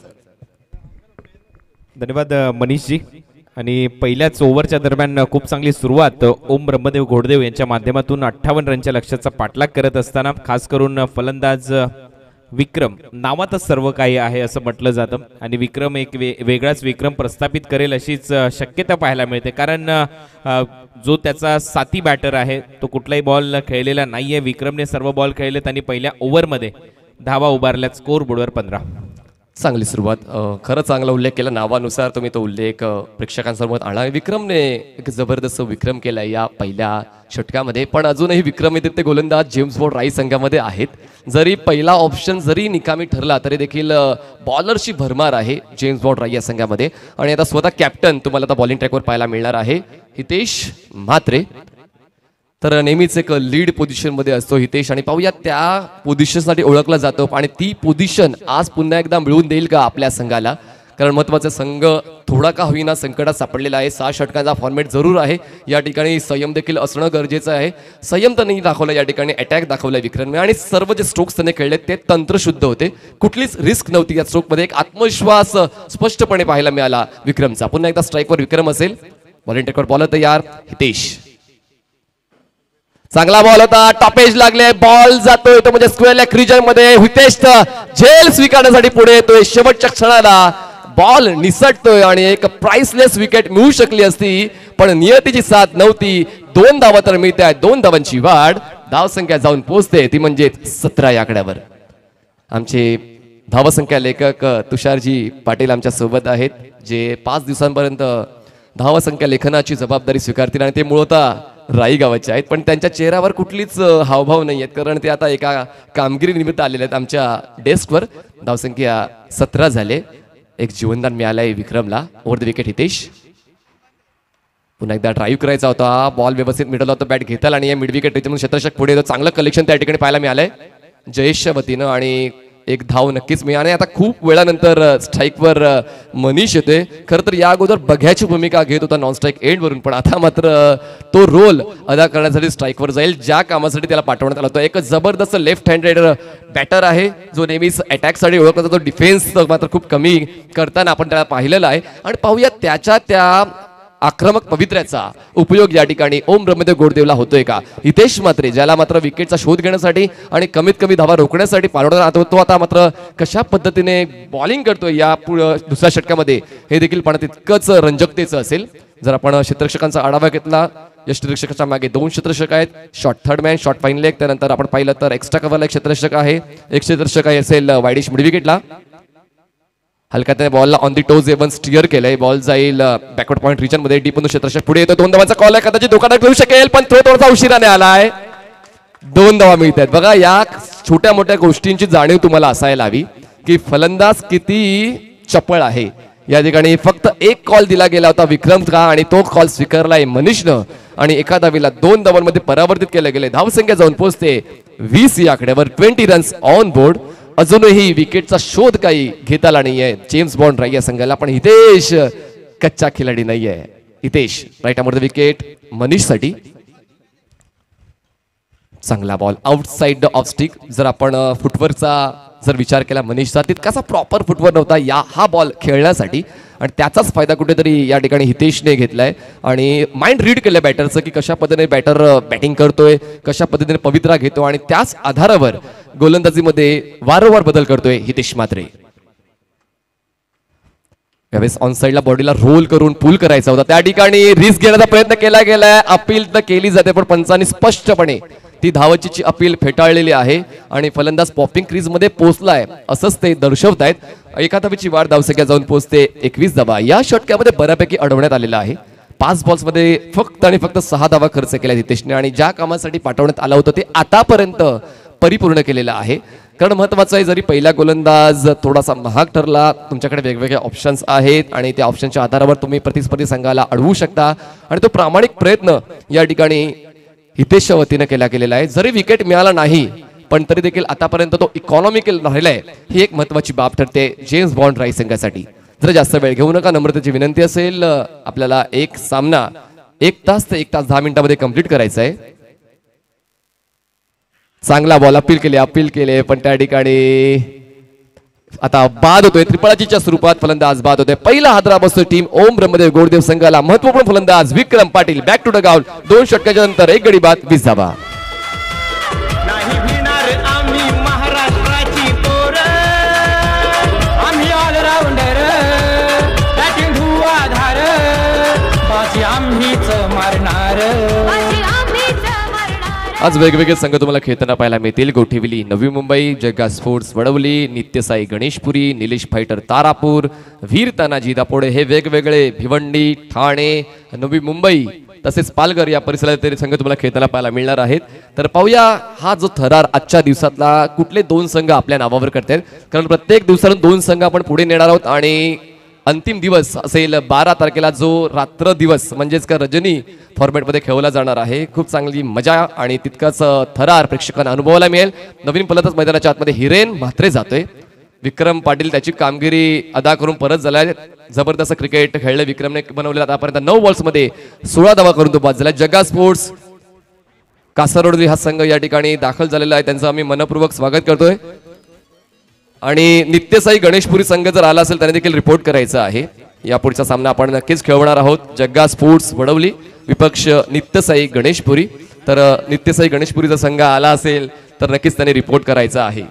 धन्यवाद मनीषजी. आणि पहिल्याच ओव्हरच्या दरम्यान खूप चांगली सुरुवात ओम ब्रह्मदेव घोडदेव यांच्या माध्यमातून 58 रनच्या लक्ष्याचा पाठलाग करत असताना खास करून फलंदाज विक्रम नावातच सर्व काही आहे असं म्हटलं जातं आणि विक्रम एक वेगळाच विक्रम प्रस्थापित करेल अशीच शक्यता पाहायला मिळते, कारण जो त्याचा साथी बॅटर आहे तो कुठलाही बॉल खेळलेला नाहीये. विक्रमने सर्व बॉल खेळलेत आणि पहिल्या ओव्हरमध्ये धावा उभारल्यात. स्कोर बोर्डवर 15. चांगली सुरुवात. खरं चांगला उल्लेख केला. नावानुसार तुम्ही तो उल्लेख प्रेक्षकांसमोर आणा. विक्रमने एक जबरदस्त विक्रम केला या पहिल्या षटकामध्ये, पण अजूनही विक्रमदित्य गोलंदाज जेम्स वॉर्ड राईस संघामध्ये आहेत. जरी पहिला ऑप्शन जरी निकामी ठरला तरी देखील बॉलरची भरमार आहे जेम्स वॉर्ड राईस या संघामध्ये. आणि आता स्वतः कॅप्टन तुम्हाला आता बॉलिंग ट्रॅकवर पाहायला मिळणार आहे हितेश म्हात्रे. तर नेहमीच एक लीड पोझिशनमध्ये असतो हितेश आणि पाहूया त्या पोझिशनसाठी ओळखला जातो आणि ती पोझिशन आज पुन्हा एकदा मिळवून देईल का आपल्या संघाला, कारण महत्त्वाचा संघ थोडा का होईना संकटात सापडलेला आहे. 6 षटकांचा फॉर्मॅट जरूर आहे. या ठिकाणी संयम देखील असणं गरजेचं आहे. संयम तर नाही दाखवला या ठिकाणी, अटॅक दाखवला विक्रमने आणि सर्व जे स्ट्रोक्स त्याने खेळले ते तंत्रशुद्ध होते. कुठलीच रिस्क नव्हती या स्ट्रोकमध्ये. एक आत्मविश्वास स्पष्टपणे पाहायला मिळाला विक्रमचा. पुन्हा एकदा स्ट्राईकवर विक्रम असेल. बॉलिंग ट्रॅकवर बॉलर तयार हितेश. चांगला बॉल होता, टॉपेज लागले, बॉल जातोय तो म्हणजे स्क्वेअर लेग रिजन मध्ये. हितेश झेल स्वीकारण्यासाठी पुढे येतोय. शेवटच्या क्षणाला बॉल निसटतोय आणि एक प्राइसलेस विकेट मिळू शकली असती, पण नियतीची साथ नव्हती. 2 धावा तर मिळते आहेत. 2 धावांची वाढ. धावसंख्या जाऊन पोहोचते ती म्हणजे 17 या आकड्यावर. आमचे धावसंख्या लेखक तुषारजी पाटील आमच्या सोबत आहेत, जे 5 दिवसांपर्यंत धावसंख्या लेखनाची जबाबदारी स्वीकारतील आणि ते मूळतः राई गावाचे आहेत, पण त्यांच्या चेहऱ्यावर कुठलीच हावभाव नाही आहेत, कारण ते आता एका कामगिरी निमित्त आलेले आहेत आमच्या डेस्कवर. धावसंख्या 17 झाले. एक जीवनदान मिळालंय विक्रमला. Over the wicket Hitesh. पुन्हा एकदा ड्राईव्ह करायचा होता, बॉल व्यवस्थित मिडल होता, बॅट घेताल आणि मिड विकेट क्षेत्ररक्षक पुढे चांगलं कलेक्शन त्या ठिकाणी पाहायला मिळालंय जयेशच्या वतीनं आणि एक धाव नक्कीच मिळेल. आणि आता खूप वेळानंतर स्ट्राईकवर मनीष येतोय. खरं तर या अगोदर बघ्याची भूमिका घेत होता नॉन स्ट्राईक एंडवरून, पण आता मात्र तो रोल अदा करण्यासाठी स्ट्राईकवर जाईल, ज्या कामासाठी त्याला पाठवण्यात आला होता. एक जबरदस्त लेफ्ट हँडेड बॅटर आहे जो नेहमीच अटॅकसाठी ओळखला जातो, डिफेन्स मात्र खूप कमी करताना आपण त्याला पाहिलेलं आहे. आणि पाहूया त्याच्या त्या आक्रमक पवित्र्याचा उपयोग या ठिकाणी ओम ब्रह्मदेव गोडदेवला होतोय का. हितेश मात्रे ज्याला मात्र विकेटचा शोध घेण्यासाठी आणि कमीत कमी धावा रोखण्यासाठी पाठवण्यात आला, तो आता मात्र कशा पद्धतीने बॉलिंग करतोय या दुसऱ्या षटकामध्ये हे देखील पाहणं तितकंच रंजकतेचं असेल. जर आपण क्षेत्ररक्षकांचा आढावा घेतला, यष्टिरक्षकाच्या मागे 2 क्षेत्ररक्षक आहेत. Short third man, short fine leg, त्यानंतर आपण पाहिलं तर एक्स्ट्रा कव्हरला एक क्षेत्ररक्षक आहे. एक क्षेत्ररक्षक आहे असेल वाईडिश मिड विकेटला. हलक्या त्याने बॉलला ऑन दी टोज एवन स्टिअर केलंय. बॉल जाईल बॅकवर्ड पॉईंट रिजन मध्ये. डीप क्षेत्ररक्षक पुढे येतो. 2 धावांचा कॉल आहे, कदाचित धोकादायक होऊ शकेल, पण तो थोडासा उशिराने आलाय. 2 धावा मिळत आहेत. बघा या छोट्या मोठ्या गोष्टींची जाणीव तुम्हाला असायला हवी की फलंदाज किती चपळ आहे. या ठिकाणी फक्त एक कॉल दिला गेला होता विक्रम का, आणि तो कॉल स्वीकारलाय मनीषनं, आणि एका धावीला 2 धावांमध्ये परावर्तित केले गेले. धावसंख्या जाऊन पोहोचते 20 या आकड्यावर. 20 रन्स ऑन बोर्ड. अजूनही विकेटचा शोध काही घेता आला नाहीये जेम्स बॉन्ड राय या संघाला, पण हितेश कच्चा खिलाडी नाहीये. Hitesh right arm over the wicket Manish साठी. चांगला बॉल आउटसाइड ऑफ स्टिक. जर आपण फुटवर्कचा जर विचार केला मनीषचा, तितकासा प्रॉपर फुटवर्क नव्हता हा बॉल खेळण्यासाठी, आणि त्याचाच फायदा कुठेतरी या ठिकाणी हितेशने घेतलाय. आणि माइंड रीड केलं बॅटरचं की कशा पद्धतीने बॅटर बॅटिंग करतोय, कशा पद्धतीने पवित्रा घेतो, आणि त्याच आधारावर गोलंदाजीमध्ये वारंवार बदल करतोय हितेश मात्रे. यावेळेस ऑन साईडला बॉडीला रोल करून पुल करायचा होता, त्या ठिकाणी रिस्क घेण्याचा प्रयत्न केला गेलाय. अपील तर केली जाते, पण पंचांनी स्पष्टपणे ती धावाची अपील फेटाळलेली आहे, आणि फलंदाज पॉपिंग क्रीज मध्ये पोहोचलाय असंच ते दर्शवतायत. एका धावेची वाढ धावसंख्या जाऊन पोहोचते 21 धावा. या षटकामध्ये बऱ्यापैकी अडवण्यात आलेला आहे. 5 बॉल्स मध्ये फक्त आणि फक्त 6 धावा खर्च केल्या हितेशने, आणि ज्या कामासाठी पाठवण्यात आलं होतं ते आतापर्यंत परिपूर्ण केलेलं आहे. कारण महत्वाचं आहे, जरी पहिला गोलंदाज थोडासा महाग ठरला, तुमच्याकडे वेगवेगळे ऑप्शन्स आहेत आणि त्या ऑप्शनच्या आधारावर तुम्ही प्रतिस्पर्धी संघाला अडवू शकता, आणि तो प्रामाणिक प्रयत्न या ठिकाणी हितेशच्या वतीने केला गेलेला आहे. जरी विकेट मिळाला नाही, पण तरी देखील आतापर्यंत तो इकॉनॉमिकल राहिलाय, ही एक महत्वाची बाब ठरते जेम्स बॉन्ड राय संघासाठी. जर जास्त वेळ घेऊ नका, नम्रतेची विनंती असेल. आपल्याला एक सामना 1 तास ते 1 तास 10 मिनिटांमध्ये कंप्लीट करायचा आहे. चांगला बॉल अपील केले, पण त्या ठिकाणी आता बाद होतोय. त्रिफळाचीच्या स्वरूपात फलंदाज बाद होतोय. पहिला हादरा बसतोय टीम ओम ब्रह्मदेव गोडदेव संघाला. महत्वपूर्ण फलंदाज Vikram Patil back to the ground. 2 षटकाच्या नंतर 1 गडी बाद 20 धावा. नाही भिणार आम्ही महाराष्ट्राची पोर, आम्ही ऑलराऊंडर, बॅटिंग धुवाधार, बाजी आम्हीच मारणार. आज वेगवेगळे संघ तुम्हाला खेळताना पाहायला मिळतील. गोठिवली नवी मुंबई, जग्गा स्पोर्ट्स वडवली, नित्यसाई गणेशपुरी, निलेश फायटर तारापूर, वीर तानाजी दापोडे हे वेगवेगळे, भिवंडी, ठाणे, नवी मुंबई तसेच पालघर या परिसरातील संघ तुम्हाला खेळताना पाहायला मिळणार आहेत. तर पाहूया हा जो थरार आजच्या दिवसातला कुठले 2 संघ आपल्या नावावर करतात, कारण प्रत्येक दिवसातून 2 संघ आपण पुढे नेणार आहोत. आणि अंतिम दिवस असेल 12 तारखेला, जो रात्र दिवस म्हणजेच का रजनी फॉर्मॅटमध्ये खेळवला जाणार आहे. खूप चांगली मजा आणि तितकाच थरार प्रेक्षकांना अनुभवायला मिळेल. नवीन फलंदाज मैदानाच्या आतमध्ये हिरेन म्हात्रे जातोय. विक्रम पाटील त्याची कामगिरी अदा करून परत झालाय. जबरदस्त क्रिकेट खेळलं विक्रमने. बनवलेला आतापर्यंत 9 बॉल्स मध्ये 16 धावा करून तो बाद झाला. जग्गा स्पोर्ट्स कासारवडली हा संघ या ठिकाणी दाखल झालेला आहे, त्यांचं आम्ही मनपूर्वक स्वागत करतोय. आणि नित्यसाई गणेशपुरी संघ जर आला असेल त्याने देखील रिपोर्ट करायचा आहे. या पुढचा सामना आपण नक्कीच खेळवणार आहोत. जग्गा स्पोर्ट्स वडवली विपक्ष नित्यसाई गणेशपुरी. तर नित्यसाई गणेशपुरीचा संघ आला असेल तर नक्कीच त्याने रिपोर्ट करायचा आहे.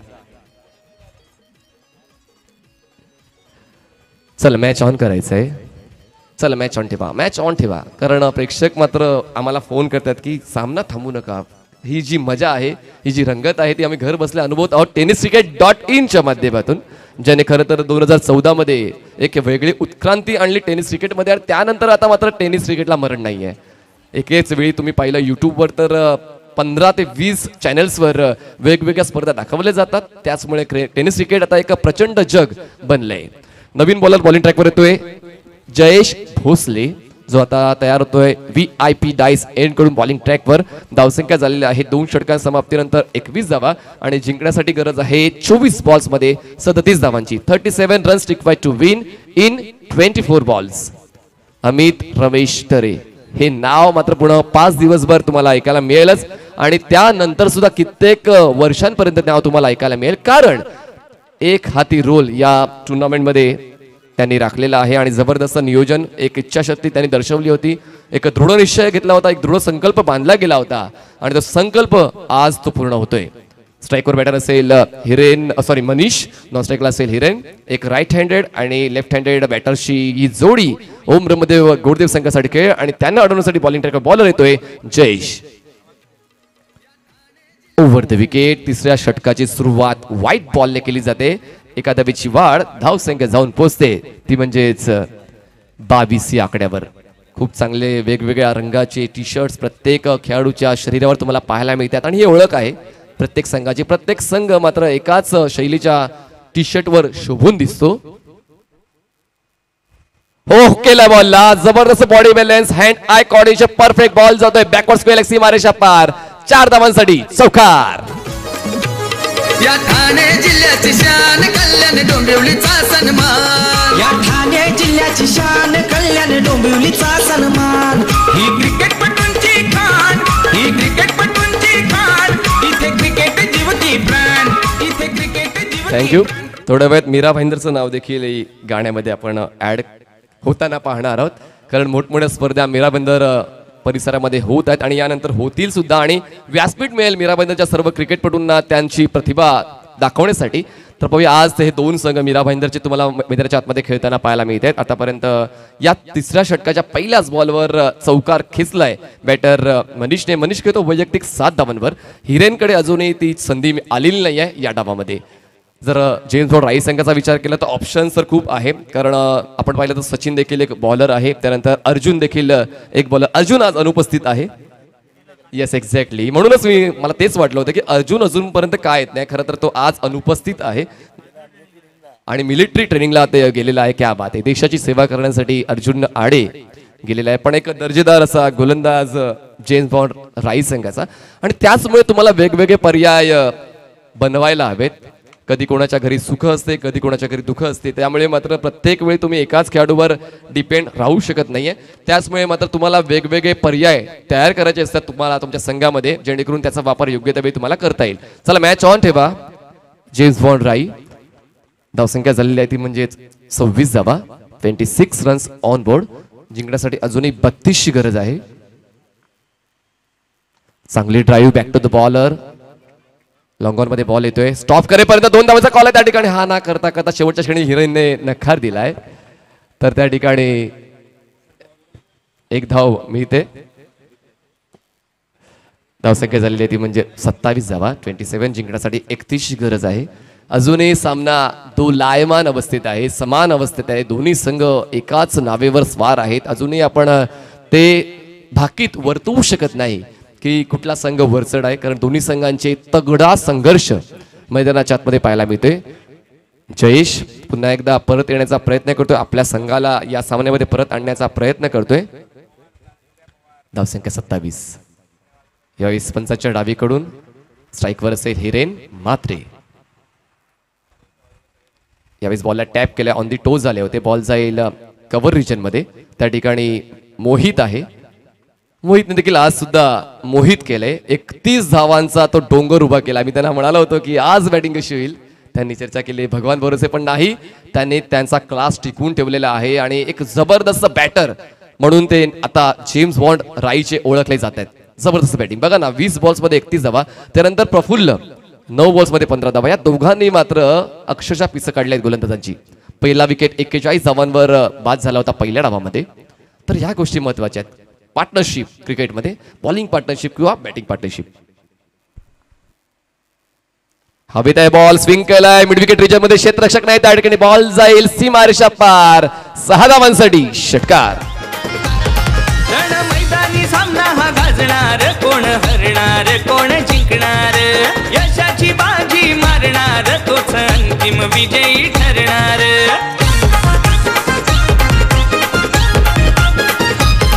चल मॅच ऑन करायचंय. चल मॅच ऑन ठेवा, कारण प्रेक्षक मात्र आम्हाला फोन करतात की सामना थांबू नका. ही जी मजा आहे, ही जी रंगत आहे ती आम्ही घर बसल्या अनुभवत आहोत tenniscricket.in च्या माध्यमातून, ज्याने खरं तर 2014 मध्ये एक वेगळी उत्क्रांती आणली टेनिस क्रिकेटमध्ये. आणि त्यानंतर आता मात्र टेनिस क्रिकेटला मरण नाही आहे. एकेच वेळी तुम्ही पाहिलं युट्यूबवर तर 15 ते 20 चॅनल्सवर वेगवेगळ्या स्पर्धा दाखवल्या जातात. त्याचमुळे टेनिस क्रिकेट आता एक प्रचंड जग बनलंय. नवीन बॉलर बॉलिंग ट्रॅकवर येतोय जयेश भोसले. जो आता तयार होतोय VIP डाईस एंड कडून बॉलिंग ट्रॅकवर. धावसंख्या झालेली आहे 2 षटकां समाप्तीनंतर 21 धावा आणि जिंकण्यासाठी गरज आहे 24 बॉल्स मध्ये 37 धावांची. 37 runs required to win in 24 balls. Amit Ramesh Tare हे नाव मात्र पुन्हा 5 दिवसभर तुम्हाला ऐकायला मिळेलच आणि त्यानंतर सुद्धा कित्येक वर्षांपर्यंत नाव तुम्हाला ऐकायला मिळेल, कारण एक हाती रोल या टुर्नामेंटमध्ये त्यांनी राखलेला आहे आणि जबरदस्त नियोजन, एक इच्छाशक्ती त्यांनी दर्शवली होती, एक दृढ निश्चय घेतला होता, एक दृढ संकल्प बांधला गेला होता आणि तो संकल्प आज तो पूर्ण होतोय. स्ट्राईकवर बॅटर असेल मनीष, नॉन स्ट्राईकला असेल हिरेन. एक राईट हँडेड आणि लेफ्ट हँडेड बॅटरशी ही जोडी ओम ब्रह्मदेव गोडदेव संघासाठी खेळ आणि त्यांना अडवण्यासाठी बॉलिंग ट्रॅकवर बॉलर येतोय जयेश. Over the wicket. तिसऱ्या षटकाची सुरुवात व्हाईट बॉलने केली जाते. एका धावेची वाढ, धावसंख्या जाऊन पोहोचते ती म्हणजेच 22 या आकड्यावर. खूप चांगले वेगवेगळ्या रंगाचे टी शर्ट्स प्रत्येक खेळाडूच्या शरीरावर तुम्हाला पाहायला मिळतात आणि ही ओळख आहे प्रत्येक संघाची. प्रत्येक संघ मात्र एकाच शैलीच्या टी शर्टवर शोभून दिसतो. हो केला बॉलला, जबरदस्त body balance, hand eye coordination, perfect ball जातोय बॅकवर्ड स्क्वेअर लेग सीमारेषा पार. 4 धावांसाठी चौकार. या ठाणे जिल्ह्याची शान कल्याण डोंबिवलीचा सन्मान. या ठाणे जिल्ह्याची शान कल्याण डोंबिवलीचा सन्मान. ही क्रिकेटपटूंची खाण, ही क्रिकेटपटूंची खाण. इथे क्रिकेट जीवती प्राण, इथे क्रिकेट जीवती. थँक्यू. थोड्या वेळात मीरा भाईंदरचं नाव देखील या गाण्यामध्ये आपण ऍड होताना पाहणार आहोत, कारण मोठमोठ्या स्पर्धा मीरा भाईंदर परिसरामध्ये होत आहेत आणि यानंतर होतील सुद्धा आणि व्यासपीठ मिळेल मीरा भाईंदरच्या सर्व क्रिकेटपटूंना त्यांची प्रतिभा दाखवण्यासाठी. तर पाहूया आज हे 2 संघ मीरा भाईंदरचे तुम्हाला मैदानाच्या आतमध्ये खेळताना पाहायला मिळत आहेत. आतापर्यंत या तिसऱ्या षटकाच्या पहिल्याच बॉलवर चौकार खेचलाय बॅटर मनीषने. मनीष खेळतो वैयक्तिक 7 धावांवर. हिरेनकडे अजूनही ती संधी आलेली नाही आहे या डावामध्ये. जर जेम्स बॉन्ड राईस संघाचा विचार केला तर ऑप्शन्स तर खूप आहे, कारण आपण पाहिलं तर सचिन देखील एक बॉलर आहे, त्यानंतर अर्जुन देखील एक बॉलर. अर्जुन आज अनुपस्थित आहे. येस एक्झॅक्टली, म्हणूनच मला तेच वाटलं होतं की अर्जुन अजूनपर्यंत काय येत नाही. खरं तर तो आज अनुपस्थित आहे आणि मिलिटरी ट्रेनिंगला ते गेलेला आहे. क्या बात आहे, देशाची सेवा करण्यासाठी अर्जुन आडे गेलेला आहे. पण एक दर्जेदार असा गोलंदाज जेम्स बॉन्ड राईस संघाचा आणि त्याचमुळे तुम्हाला वेगवेगळे पर्याय बनवायला हवेत. कधी कोणाच्या घरी सुख असते, कधी कोणाच्या घरी दुःख असते, त्यामुळे मात्र प्रत्येक वेळी तुम्ही एकाच खेळाडूवर डिपेंड राहू शकत नाहीये. त्याचमुळे मात्र तुम्हाला वेगवेगळे पर्याय तयार करायचे असतात तुम्हाला तुमच्या संघामध्ये, जेणेकरून त्याचा वापर योग्य त्या वेळी तुम्हाला करता येईल. चला मॅच ऑन ठेवा. जेम्स बॉन्ड राई, धावसंख्या झालेली आहे ती म्हणजे 26 धावा, 26 रन्स ऑन बोर्ड. जिंकण्यासाठी अजूनही 32ची गरज आहे. चांगली drive back to the bowler. Long on मध्ये बॉल येतोय, स्टॉप करेपर्यंत 2 धावांचा कॉल आहे त्या ठिकाणी. हा ना करता करता शेवटच्या क्षणी हिरेनने नकार दिलाय, तर त्या ठिकाणी 1 धाव मिळते. धावसंख्या झालेली आहे ती म्हणजे 27 धावा, 27. जिंकण्यासाठी 31ची गरज आहे. अजूनही सामना दोलायमान अवस्थेत आहे, समान अवस्थेत आहे. दोन्ही संघ एकाच नावेवर स्वार आहेत. अजूनही आपण ते भाकीत वर्तवू शकत नाही की कुठला संघ वरचढ आहे, कारण दोन्ही संघांचे तगडा संघर्ष मैदानाच्या आतमध्ये पाहायला मिळतोय. जयेश पुन्हा एकदा परत येण्याचा प्रयत्न करतोय, आपल्या संघाला या सामन्यामध्ये परत आणण्याचा प्रयत्न करतोय. धावसंख्या 27. यावेळी पंचाच्या डावीकडून स्ट्राईकवर असेल हिरेन मात्रे. यावेळी बॉलला टॅप केलाय, ऑन दी टोज झाले होते. बॉल जाईल कव्हर रिजन मध्ये. त्या ठिकाणी मोहित आहे. मोहितने देखील आज सुद्धा मोहित केलंय. 31 धावांचा तो डोंगर उभा केला. मी त्यांना म्हणालो होतो की आज बॅटिंग कशी होईल, त्यांनी चर्चा केली. भगवान भरोसे पण नाही, त्यांनी त्यांचा क्लास टिकवून ठेवलेला आहे आणि एक जबरदस्त बॅटर म्हणून ते आता जेम्स बॉन्ड राईचे ओळखले जात आहेत. जबरदस्त बॅटिंग बघा ना, 20 बॉल्स मध्ये 31 धावा. त्यानंतर प्रफुल्ल 9 बॉल्स मध्ये 15 धावा. या दोघांनी मात्र अक्षरशः पिसं काढली आहेत गोलंदाजांची. पहिला विकेट 41 धावांवर बाद झाला होता पहिल्या डावामध्ये. तर ह्या गोष्टी महत्वाच्या आहेत पार्टनरशिप क्रिकेटमध्ये, बॉलिंग पार्टनरशिप किंवा बॅटिंग पार्टनरशिप. हवेत आहे बॉल, स्विंग केलाय मिड विकेट रिजन मध्ये, क्षेत्ररक्षक नाही त्या ठिकाणी. बॉल जाईल सीमारेषा पार. 6 धावांसाठी षटकार. मैदानी सामना हा गाजणार, कोण हरणार कोण जिंकणार, यशाची बाजी मारणार, तोच अंतिम विजयी ठरणार.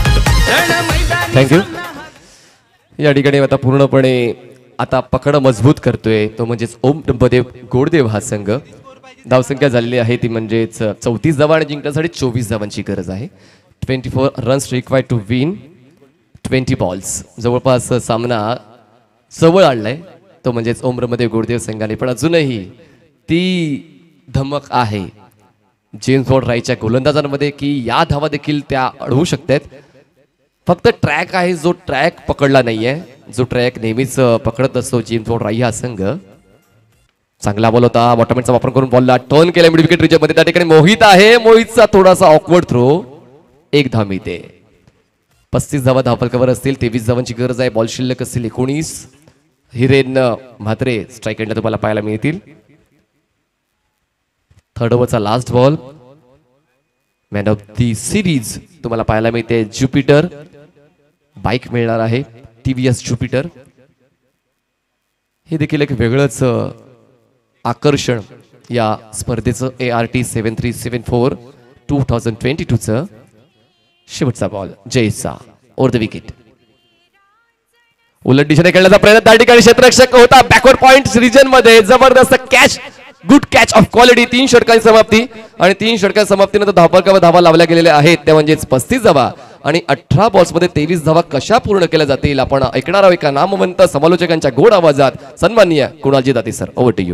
थँक्यू. या ठिकाणी आता पूर्णपणे आता पकड मजबूत करतोय तो म्हणजेच ओम ब्रह्मदेव गोडदेव हा संघ. धावसंख्या झालेली आहे ती म्हणजेच 34 धावा आणि जिंकण्यासाठी 24 धावांची गरज आहे. 24 runs required to win 20 balls. जवळपास सामना जवळ आणलाय तो म्हणजेच ओम ब्रह्मदेव गोडदेव संघाने, पण अजूनही ती धमक आहे जेम्स बॉन्ड राईच्या गोलंदाजांमध्ये की या धावा देखील त्या अडवू शकतात. फक्त ट्रॅक आहे जो ट्रॅक पकडला नाहीये, जो ट्रॅक नेहमीच पकडत असतो जेम्स बॉन्ड राई हा संघ. चांगला बॉल होता, बॉटमचा वापर करून बॉलला टर्न केला मिड विकेट रिजन मध्ये. त्या ठिकाणी मोहित आहे, मोहितचा थोडासा ऑकवर्ड थ्रो, एक धाव मिळते. 35 धावा धावफलकावर असतील, 23 धावांची गरज आहे. बॉल शिल्लक असतील 19. हिरेन म्हात्रे स्ट्राईक एंडला तुम्हाला पाहायला मिळतील. थर्ड ओव्हरचा last ball. Man of the series तुम्हाला पाहायला मिळते ज्युपिटर. बाईक मिळणार आहे TVS ज्युपिटर. हे देखील एक वेगळंच आकर्षण या स्पर्धेचं. ART 7374 2022चं शेवटचा बॉल जयचा ओव्हर द विकेट. उलट दिशेने खेळण्याचा प्रयत्न त्या ठिकाणी क्षेत्ररक्षक होता. बॅकवर्ड पॉइंट रिजन मध्ये जबरदस्त catch, good catch of quality. 3 षटकांची समाप्ती आणि 3 षटकांच्या समाप्तीनंतर धावफलकावर धावा लावल्या गेलेल्या आहेत त्या म्हणजेच 35 धावा आणि 18 बॉल्स मध्ये 23 धावा कशा पूर्ण केल्या जातील आपण ऐकणार आहोत एका नामवंत समालोचकांच्या गोड आवाजात. सन्माननीय Kunalji Date sir, over to you.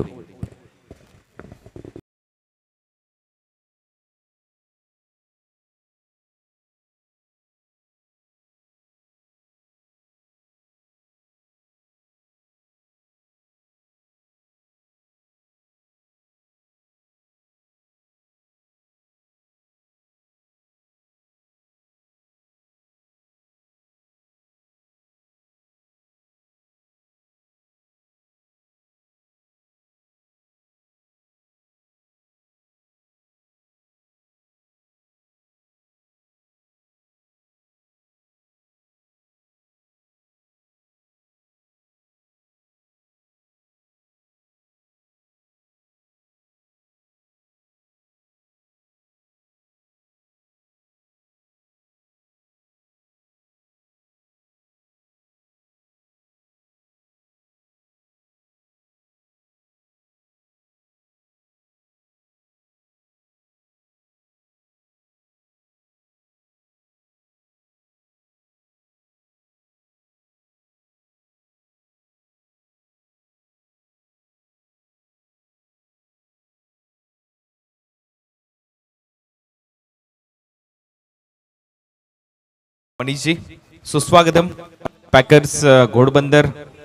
Manish ji सुस्वागतम. पॅकर्स घोडबंदर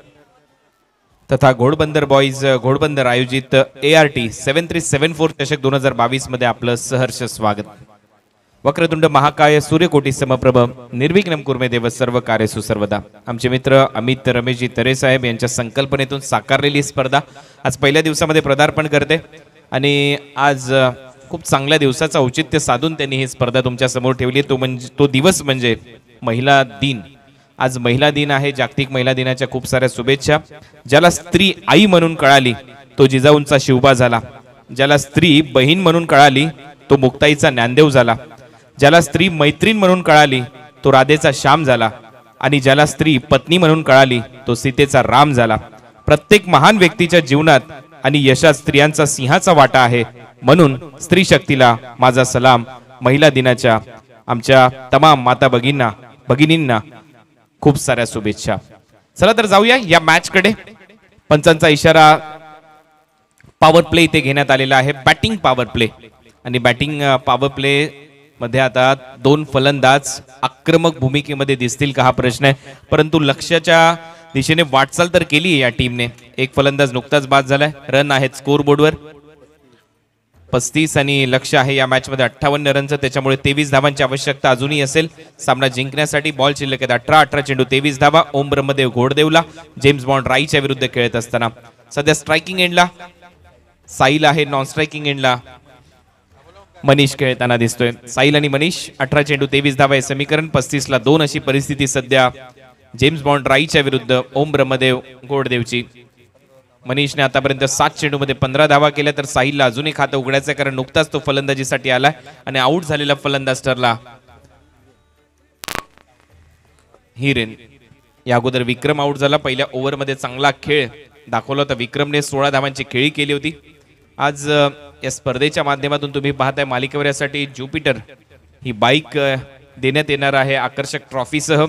तथा घोडबंदर बॉईज घोडबंदर आयोजित ART 7374 चषक 2022 मध्ये आपलं सहर्ष स्वागत. वक्रतुंड महाकाय सूर्यकोटी समप्रभ निर्विघ्नं कुर्मे देव सर्व कार्य सुसर्वदा. आमचे मित्र अमित रमेशजी तरे साहेब यांच्या संकल्पनेतून साकारलेली स्पर्धा आज पहिल्या दिवसामध्ये पदार्पण करते आणि आज खूप चांगल्या दिवसाचं औचित्य साधून त्यांनी ही स्पर्धा तुमच्या समोर ठेवली. तो दिवस म्हणजे महिला दिन. आज महिला दिन आहे. जागतिक महिला दिनाच्या खूप साऱ्या शुभेच्छा. ज्याला स्त्री आई म्हणून कळाली तो जिजाऊंचा शिवबा झाला. ज्याला स्त्री बहीण म्हणून कळाली तो मुक्ताईचा ज्ञानदेव झाला. ज्याला स्त्री मैत्रीण म्हणून कळाली तो राधेचा श्याम झाला आणि ज्याला स्त्री पत्नी म्हणून कळाली तो सीतेचा राम झाला. प्रत्येक महान व्यक्तीच्या जीवनात आणि यशात स्त्रियांचा सिंहाचा वाटा आहे. म्हणून स्त्री शक्तीला माझा सलाम. महिला दिनाच्या आमच्या तमाम माता भगिनींना खूप साऱ्या शुभेच्छा. चला तर जाऊया या मॅच कडे. पंचांचा इशारा पॉवर प्ले इथे घेण्यात आलेला आहे. बॅटिंग पॉवर प्ले आणि बॅटिंग पॉवर प्ले मध्ये आता 2 फलंदाज आक्रमक भूमिकेमध्ये दिसतील का हा प्रश्न आहे. परंतु लक्ष्याच्या दिशेने वाटचाल तर केली या टीमने. एक फलंदाज नुकताच बाद झालाय. रन आहेत स्कोर बोर्डवर 35 आणि लक्ष्य आहे या मॅच मध्ये 58 रनचं. त्याच्यामुळे 23 धावांची आवश्यकता अजूनही असेल सामना जिंकण्यासाठी. बॉल शिल्लक आहेत 18 चेंडू 23 धावा. ओम ब्रह्मदेव घोडदेवला जेम्स बॉन्ड राईच्या विरुद्ध खेळत असताना सध्या स्ट्रायकिंग एंडला साहिल आहे. नॉन स्ट्रायकिंग एंडला मनीष खेळताना दिसतोय. साहिल आणि मनीष 18 चेंडू 23 धावा हे समीकरण. 35 ला 2 अशी परिस्थिती सध्या जेम्स बॉन्ड राईच्या विरुद्ध ओम ब्रह्मदेव घोडदेवची. मनीषने आतापर्यंत 7 चेंडूमध्ये 15 धावा केल्या तर साहिलला अजूनही खातं उघडायचं आहे कारण नुकताच तो फलंदाजीसाठी आलाय आणि आऊट झालेला फलंदाज ठरला. हिरेन. या अगोदर विक्रम आउट झाला. पहिल्या ओव्हरमध्ये चांगला खेळ दाखवला होता विक्रमने. 16 धावांची खेळी केली होती. आज या स्पर्धेच्या माध्यमातून तुम्ही पाहताय मालिकेवर यासाठी ज्युपिटर ही बाईक देण्यात येणार आहे आकर्षक ट्रॉफीसह.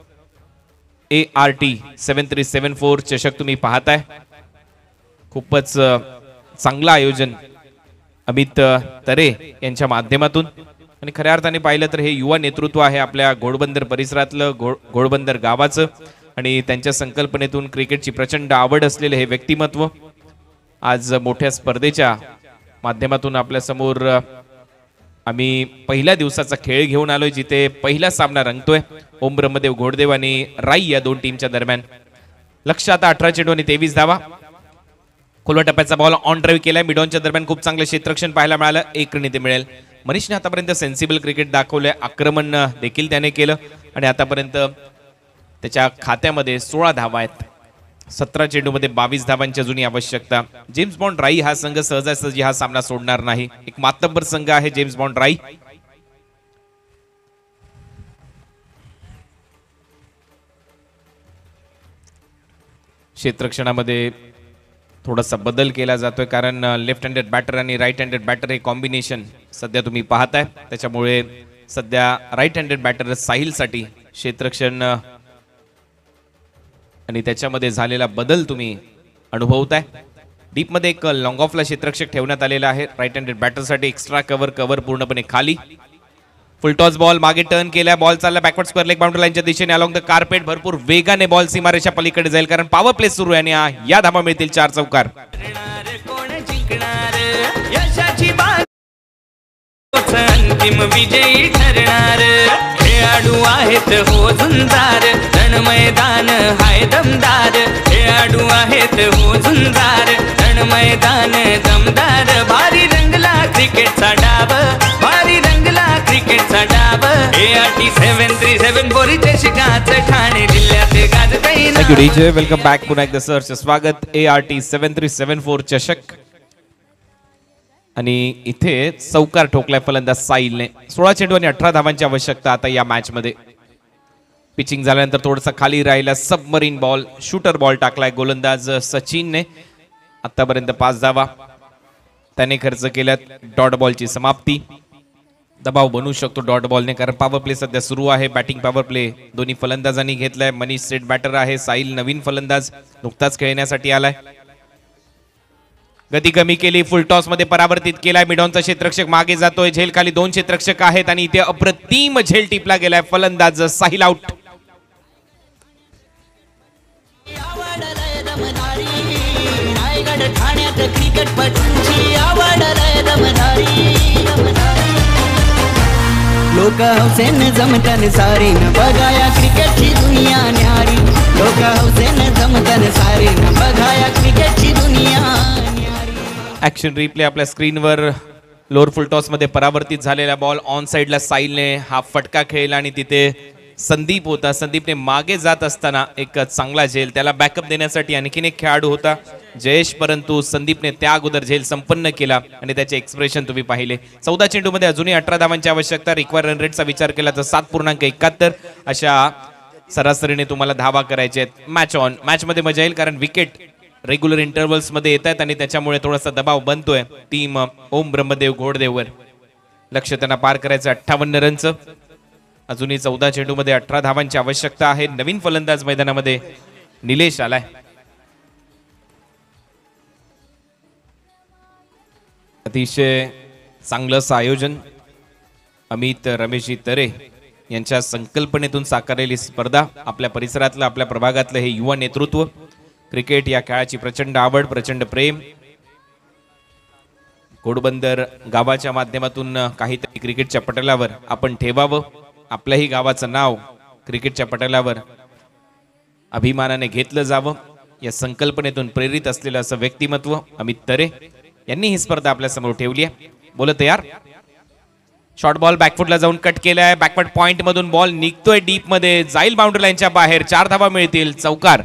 ART 7374 चषक तुम्ही पाहताय. खूपच चांगलं आयोजन अमित तरे यांच्या माध्यमातून. आणि खऱ्या अर्थाने पाहिलं तर हे युवा नेतृत्व आहे आपल्या घोडबंदर परिसरातलं, घोडबंदर गावाचं. आणि त्यांच्या संकल्पनेतून क्रिकेटची प्रचंड आवड असलेले हे व्यक्तिमत्व आज मोठ्या स्पर्धेच्या माध्यमातून आपल्या समोर आम्ही पहिल्या दिवसाचा खेळ घेऊन आलोय, जिथे पहिला सामना रंगतोय ओम ब्रह्मदेव घोडदेव आणि राई या दोन टीमच्या दरम्यान. लक्ष आता 18 चेंडू आणि 23 धावा. खोलवा टप्प्याचा बॉल ऑन ड्राईव्ह केलाय. मिडॉनच्या दरम्यान खूप चांगलं क्षेत्ररक्षण पाहायला मिळालं. 1 रन इथे मिळेल. मनीषने आतापर्यंत सेन्सिबल क्रिकेट दाखवलंय. आक्रमण देखील त्याने केलं आणि आतापर्यंत त्याच्या खात्यामध्ये 16 धावा आहेत. 17 चेंडूमध्ये 22 धावांची अजूनही आवश्यकता. जेम्स बॉन्ड राई हा संघ सहजासहजी हा सामना सोडणार नाही. एक मातब्बर संघ आहे जेम्स बॉन्ड राई. क्षेत्ररक्षणामध्ये थोडासा बदल केला जातोय, कारण लेफ्ट हँडेड बॅटर आणि राईट हँडेड बॅटर हे कॉम्बिनेशन सध्या तुम्ही पाहताय. त्याच्यामुळे सध्या राईट हँडेड बॅटर साहिलसाठी क्षेत्ररक्षण आणि त्याच्यामध्ये झालेला बदल तुम्ही अनुभवताय. डीपमध्ये एक लॉंग ऑफला क्षेत्ररक्षक ठेवण्यात आलेला आहे. राईट हँडेड बॅटरसाठी एक्स्ट्रा कव्हर पूर्णपणे खाली. फुल टॉस बॉल मागे टर्न केला. बॉल चालला बॅकवर्ड स्क्वेअर लेग बाउंड्री लाईनच्या दिशेने अलॉंग द कार्पेट. भरपूर वेगाने बॉल सीमारेषा पलीकडे जाईल, कारण पॉवर प्ले सुरू आहे आणि या धावा मिळतील 4 चौकार. अंतिम विजयी ठरणार. खेळाडू आहेत हो झुंजार. रण मैदान हाय दमदार. खेळाडू आहेत हो झुंजार. रण मैदान दमदार. भारी रंगला क्रिकेटचा डाव. भारी रंगला क्रिकेटचा डाव. ART 7374 चषकाचं ठाणे जिल्ह्यात गाजतय. Thank you DJ. Welcome back. पुन्हा एकदा सहर्ष स्वागत. ART 7374 चषक. आणि इथे चौकार ठोकलाय फलंदाज साहिलने. 16 चेंडू आणि 18 धावांची आवश्यकता आता या मॅच मध्ये. पिचिंग झाल्यानंतर थोडासा खाली राहिला सबमरीन बॉल, शूटर बॉल टाकलाय गोलंदाज सचिनने. आतापर्यंत 5 धावा त्याने खर्च केल्यात. डॉट बॉलची समाप्ती. दबाव बनवू शकतो डॉट बॉलने, कारण पॉवर प्ले सध्या सुरू आहे. बॅटिंग पॉवर प्ले दोन्ही फलंदाजांनी घेतलाय. मनीष सेट बॅटर आहे. साहिल नवीन फलंदाज नुकताच खेळण्यासाठी आलाय. गती कमी केली. फुल टॉस मध्ये परावर्तित केलाय. मिडॉनचा क्षेत्ररक्षक मागे जातोय. झेल खाली 2 क्षेत्ररक्षक आहेत आणि इथे अप्रतिम झेल टिपला गेलाय. फलंदाज साहिल आउट. लोक हौसेन जमतन सारी न बघाया क्रिकेटची दुनिया न्यारी. लोक हौसेन जमतन सारी न बघाया क्रिकेटची दुनिया न्यारी. ऍक्शन रिप्ले आपल्या स्क्रीनवर. लोअर फुल टॉस मध्ये परावर्तित झालेला बॉल ऑन साइडला साहिलने हा फटका खेळला आणि तिथे संदीप होता. संदीपने मागे जात असताना एक चांगला झेल, त्याला बॅकअप देण्यासाठी आणखीन एक खेळाडू होता जयेश, परंतु संदीपने त्या अगोदर झेल संपन्न केला आणि त्याचे एक्सप्रेशन तुम्ही पाहिले. 14 चेंडूमध्ये अजूनही 18 धावांची आवश्यकता. रिक्वायर रन रेटचा विचार केला तर 7.71 अशा सरासरीने तुम्हाला धावा करायचे आहेत. Match on. मॅच मध्ये मजा येईल, कारण विकेट रेग्युलर इंटरव्हल्स मध्ये येत आहेत आणि त्याच्यामुळे थोडासा दबाव बनतोय टीम ओम ब्रह्मदेव घोडदेववर. लक्ष त्यांना पार करायचं 58 रनचं. अजूनही 14 चेंडूमध्ये 18 धावांची आवश्यकता आहे. नवीन फलंदाज मैदानामध्ये निलेश आलाय. अतिशय चांगलं असं आयोजन अमित रमेशजी तरे यांच्या संकल्पनेतून साकारलेली स्पर्धा. आपल्या परिसरातलं, आपल्या प्रभागातलं हे युवा नेतृत्व. क्रिकेट या खेळाची प्रचंड आवड, प्रचंड प्रेम. घोडबंदर गावाच्या माध्यमातून काहीतरी क्रिकेटच्या पटलावर आपण ठेवावं. आपल्याही गावाचं नाव क्रिकेटच्या पटलावर अभिमानाने घेतलं जावं, या संकल्पनेतून प्रेरित असलेलं असं व्यक्तिमत्व अमित तरे यांनी ही स्पर्धा आपल्या समोर ठेवली आहे. बोलत यार. शॉर्ट बॉल बॅकफुटला जाऊन कट केलाय. बॅकवर्ड पॉइंट मधून बॉल निघतोय डीप मध्ये, जाईल बाउंड्री लाईनच्या बाहेर. 4 धावा मिळतील. चौकार.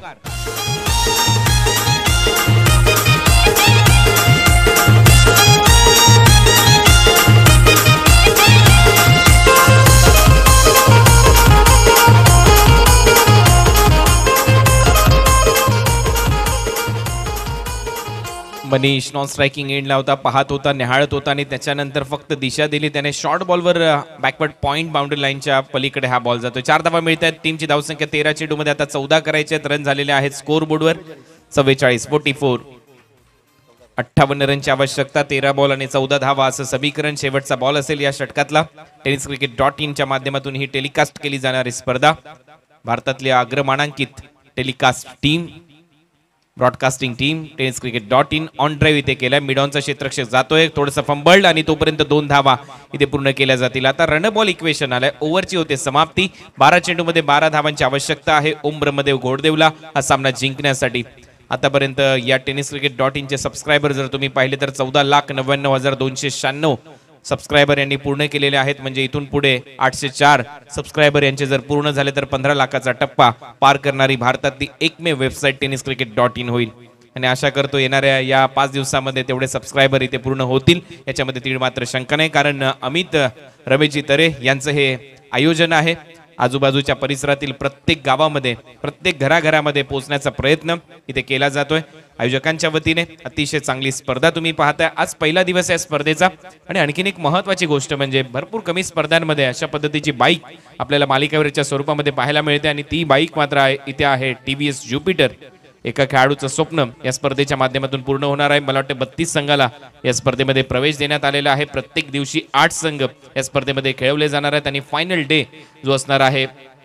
मनीष नॉन स्ट्रायकिंग एंडला होता, पाहत होता, निहाळत होता आणि त्याच्यानंतर फक्त दिशा दिली त्याने. शॉर्ट बॉलवर बॅकवर्ड पॉइंट बाउंड्री लाईनच्या पलीकडे हा बॉल जातोय. 4 धावा मिळत आहेत. टीमची धावसंख्या 13 चेंडूमध्ये आता 14 करायचे आहेत. रन झालेले आहेत स्कोर बोर्डवर 44. 58 रनची आवश्यकता. 13 बॉल आणि 14 धावा असं समीकरण. शेवटचा बॉल असेल या षटकातला. tenniscricket.in च्या माध्यमातून ही टेलिकास्ट केली जाणारी स्पर्धा. भारतातली अग्रमानांकित telecast team, broadcasting team tenniscricket.in on drive इथे केलाय. मिडॉनचा क्षेत्ररक्षक जातोय, थोडंसं फंबल्ड आणि तोपर्यंत 2 धावा इथे पूर्ण केल्या जातील. आता रन बॉल इक्वेशन आलाय. ओव्हरची होते समाप्ती. 12 चेंडूमध्ये 12 धावांची आवश्यकता आहे ओम ब्रह्मदेव घोडदेवला हा सामना जिंकण्यासाठी. आतापर्यंत या tenniscricket.in चे सबस्क्रायबर जर तुम्ही पाहिले तर 14,99,296 सबस्क्रायबर यांनी पूर्ण केलेले आहेत. म्हणजे इथून पुढे 804 सबस्क्रायबर यांचे जर पूर्ण झाले तर 15 लाखाचा टप्पा पार करणारी भारतातली एकमेव वेबसाईट tenniscricket.in होईल. आणि आशा करतो येणाऱ्या या 5 दिवसामध्ये तेवढे सबस्क्रायबर इथे पूर्ण होतील, याच्यामध्ये तीळ मात्र शंका नाही. कारण अमित रमेशजी तरे यांचं हे आयोजन आहे. आजूबाजूच्या परिसरातील प्रत्येक गावामध्ये, प्रत्येक घराघरामध्ये पोहोचण्याचा प्रयत्न इथे केला जातोय आयोजकांच्या वतीने. अतिशय चांगली स्पर्धा तुम्ही पाहताय. आज पहिला दिवस आहे स्पर्धेचा. आणि आणखीन एक महत्त्वाची गोष्ट म्हणजे भरपूर कमी स्पर्धांमध्ये अशा पद्धतीची बाईक आपल्याला मालिकावरच्या स्वरूपामध्ये पाहायला मिळते. आणि ती बाईक मात्र इथे आहे TVS ज्युपिटर. एका खेळाडूचं स्वप्न या स्पर्धेच्या माध्यमातून पूर्ण होणार आहे. मला वाटतं 32 संघाला या स्पर्धेमध्ये प्रवेश देण्यात आलेला आहे. प्रत्येक दिवशी 8 संघ या स्पर्धेमध्ये खेळवले जाणार आहेत. आणि फायनल डे जो असणार आहे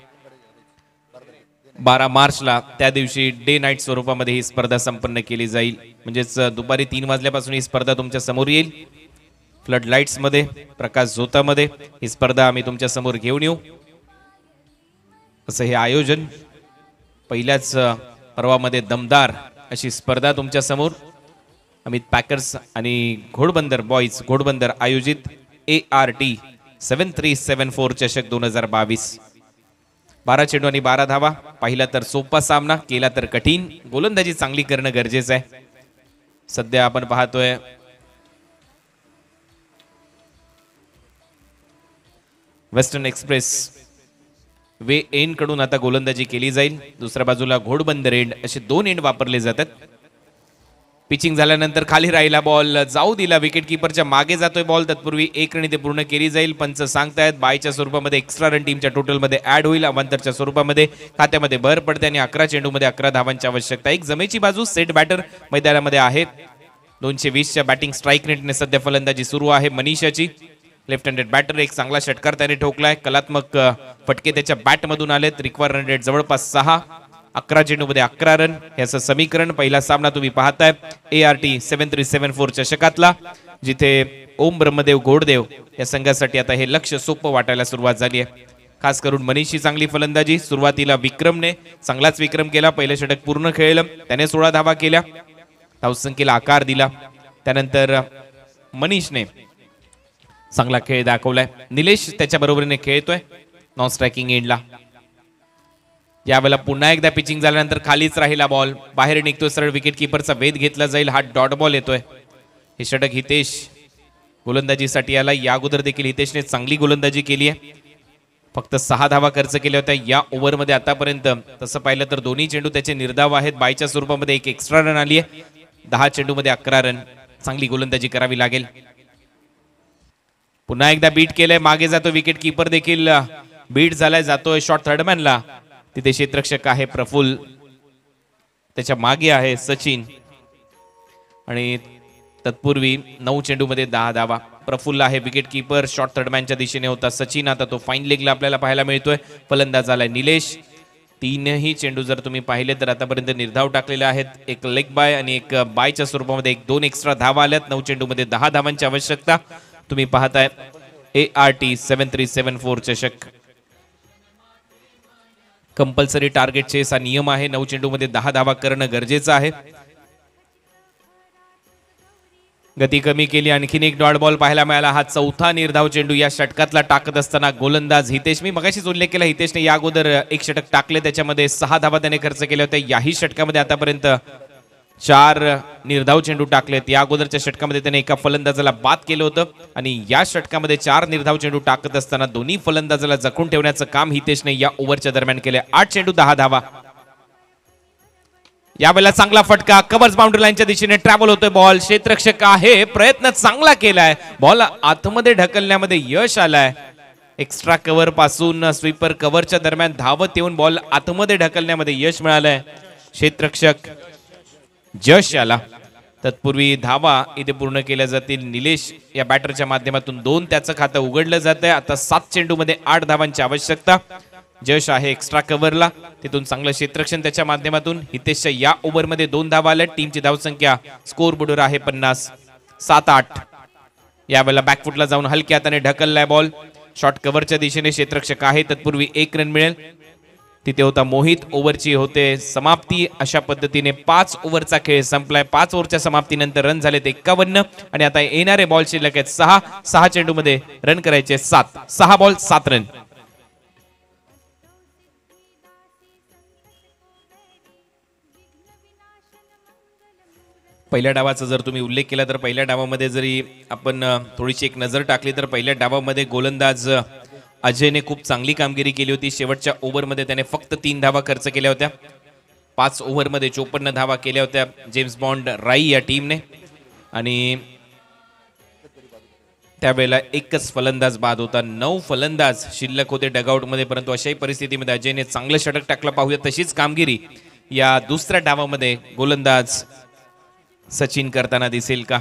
12 मार्चला, त्या दिवशी डे नाईट स्वरूपामध्ये ही स्पर्धा संपन्न केली जाईल. म्हणजेच दुपारी 3 वाजल्यापासून ही स्पर्धा तुमच्या समोर येईल. फ्लड लाईट्स मध्ये, प्रकाश झोतामध्ये ही स्पर्धा आम्ही तुमच्या समोर घेऊन येऊ असं हे आयोजन. पहिल्याच पर्वामध्ये दमदार अशी स्पर्धा तुमच्या समोर. अमित पॅकर्स आणि घोडबंदर बॉईज घोडबंदर आयोजित ART 7374 चषक 2022. 12 चेंडू आणि 12 धावा. पाहिला तर सोपा सामना, केला तर कठीण. गोलंदाजी चांगली करणं गरजेचं आहे. सध्या आपण पाहतोय वेस्टर्न एक्सप्रेस वे एंड कडून आता गोलंदाजी केली जाईल. दुसऱ्या बाजूला घोडबंदर एंड असे 2 एंड वापरले जातात. पिचिंग झाल्यानंतर खाली राहिला बॉल जाऊ दिला. विकेट किपरच्या मागे जातोय बॉल. तत्पूर्वी 1 रन इथे पूर्ण केली जाईल. पंच सांगतायत बायच्या स्वरूपामध्ये एक्स्ट्रा रन टीमच्या टोटलमध्ये ऍड होईल. अवांतरच्या स्वरूपामध्ये खात्यामध्ये भर पडते. आणि 11 चेंडूमध्ये 11 धावांची आवश्यकता. एक जमेची बाजू सेट बॅटर मैदानामध्ये आहेत. 220च्या बॅटिंग स्ट्राईक रेटने सध्या फलंदाजी सुरू आहे मनीषाची. Left handed batter. एक चांगला षटकार त्याने ठोकलाय. कलात्मक फटके त्याच्या बॅटमधून आलेत. रिक्वायर रन रेट जवळपास 6. 11 चेंडूमध्ये 11 रन याचं समीकरण. पहिला सामना तुम्ही पाहताय ART 7374 चषकातला, जिथे ओम ब्रह्मदेव घोडदेव या संघासाठी आता हे लक्ष सोपं वाटायला सुरुवात झाली आहे. खास करून मनीषची चांगली फलंदाजी. सुरुवातीला विक्रमने चांगलाच विक्रम केला. पहिलं षटक पूर्ण खेळलं, त्याने 16 धावा केल्या, धावसंख्येला आकार दिला. त्यानंतर मनीषने चांगला खेळ दाखवलाय. निलेश त्याच्या बरोबरीने खेळतोय नॉन स्ट्रायकिंग एंडला. यावेळेला पुन्हा एकदा पिचिंग झाल्यानंतर खालीच राहिला बॉल, बाहेर निघतोय. सरळ विकेट किपरचा वेध घेतला जाईल. हा डॉट बॉल येतोय. हे षटक हितेश गोलंदाजीसाठी आला. या अगोदर देखील हितेशने चांगली गोलंदाजी केली आहे. फक्त 6 धावा खर्च केल्या होत्या या ओव्हरमध्ये आतापर्यंत. तसं पाहिलं तर दोन्ही चेंडू त्याचे निर्धाव आहेत. बायच्या स्वरूपामध्ये एक एक्स्ट्रा रन आली आहे. 10 चेंडूमध्ये 11 रन. चांगली गोलंदाजी करावी लागेल. पुन्हा एकदा बीट केलंय. मागे जातो विकेट किपर देखील बीट झालाय. जातोय शॉट थर्डमॅनला. तिथे क्षेत्ररक्षक आहे प्रफुल्ल, त्याच्या मागे आहे सचिन. आणि तत्पूर्वी 9 चेंडूमध्ये 10 धावा. प्रफुल्ल आहे विकेट किपर. शॉट थर्डमॅनच्या दिशेने होता सचिन. आता तो फाईन लेगला आपल्याला पाहायला मिळतोय. फलंदाज आलाय निलेश. 3ही चेंडू जर तुम्ही पाहिले तर आतापर्यंत निर्धाव टाकलेले आहेत. एक लेग बाय आणि एक बायच्या स्वरूपामध्ये 2 एक्स्ट्रा धावा आल्यात. 9 चेंडूमध्ये 10 धावांची आवश्यकता. तुम्ही पाहताय ART 7374 चषक. कंपल्सरी टार्गेट चेस हा नियम आहे. 9 चेंडूमध्ये 10 धावा करणं गरजेचं आहे. गती कमी केली. आणखीन एक डॉट बॉल पाहायला मिळाला. हा 4था निर्धाव चेंडू या षटकातला टाकत असताना गोलंदाज हितेश. मी मगाशीच उल्लेख केला हितेशने या अगोदर एक षटक टाकले, त्याच्यामध्ये 6 धावा त्याने खर्च केल्या होत्या. याही षटकामध्ये आतापर्यंत 4 निर्धाव चेंडू टाकलेत. या अगोदरच्या षटकामध्ये त्याने एका फलंदाजाला बाद केलं होतं. आणि या षटकामध्ये 4 निर्धाव चेंडू टाकत असताना दोन्ही फलंदाजाला जखून ठेवण्याचं काम हितेशने या ओव्हरच्या दरम्यान केले. 8 चेंडू 10 धावा. यावेळेला चांगला फटका, कव्हर्स बाउंड्री लाईनच्या दिशेने ट्रॅव्हल होतोय बॉल. क्षेत्ररक्षक आहे, प्रयत्न चांगला केलाय, बॉल आतमध्ये ढकलण्यामध्ये यश आलाय. एक्स्ट्रा कव्हर पासून स्वीपर कव्हरच्या दरम्यान धावत येऊन बॉल आतमध्ये ढकलण्यामध्ये यश मिळालंय. क्षेत्ररक्षक यश आला. तत्पूर्वी धावा इथे पूर्ण केल्या जातील. निलेश या बॅटरच्या माध्यमातून 2 त्याचं खातं उघडलं जात आहे. आता 7 चेंडूमध्ये 8 धावांची आवश्यकता. जश आहे एक्स्ट्रा कव्हरला, तिथून चांगलं क्षेत्ररक्षण त्याच्या माध्यमातून. हितेशच्या या ओव्हरमध्ये 2 धावा आल्या. टीमची धावसंख्या स्कोर बोर्डवर आहे 50. 7-8. यावेळेला बॅकफुटला जाऊन हलक्या हाताने ढकललाय बॉल. शॉर्ट कव्हरच्या दिशेने क्षेत्ररक्षक आहे. तत्पूर्वी 1 रन मिळेल. तिथे होता मोहित. ओव्हरची होते समाप्ती. अशा पद्धतीने 5 ओव्हरचा खेळ संपलाय. 5 ओव्हरच्या समाप्तीनंतर रन झाले 51 आणि आता येणारे बॉल शिल्लक आहेत 6. 6 चेंडूमध्ये रन करायचे 7. 6 बॉल 7 रन. पहिल्या डावाचा जर तुम्ही उल्लेख केला तर पहिल्या डावामध्ये जरी आपण थोडीशी एक नजर टाकली तर पहिल्या डावामध्ये गोलंदाज अजयने खूप चांगली कामगिरी केली होती. शेवटच्या ओव्हरमध्ये त्याने फक्त 3 धावा खर्च केल्या होत्या. 5 ओव्हरमध्ये 54 धावा केल्या होत्या जेम्स बॉन्ड राई या टीमने. आणि त्यावेळेला एकच फलंदाज बाद होता. 9 फलंदाज शिल्लक होते डगआउटमध्ये. परंतु अशाही परिस्थितीमध्ये अजयने चांगलं षटक टाकलं. पाहूया तशीच कामगिरी या दुसऱ्या डावामध्ये गोलंदाज सचिन करताना दिसेल का.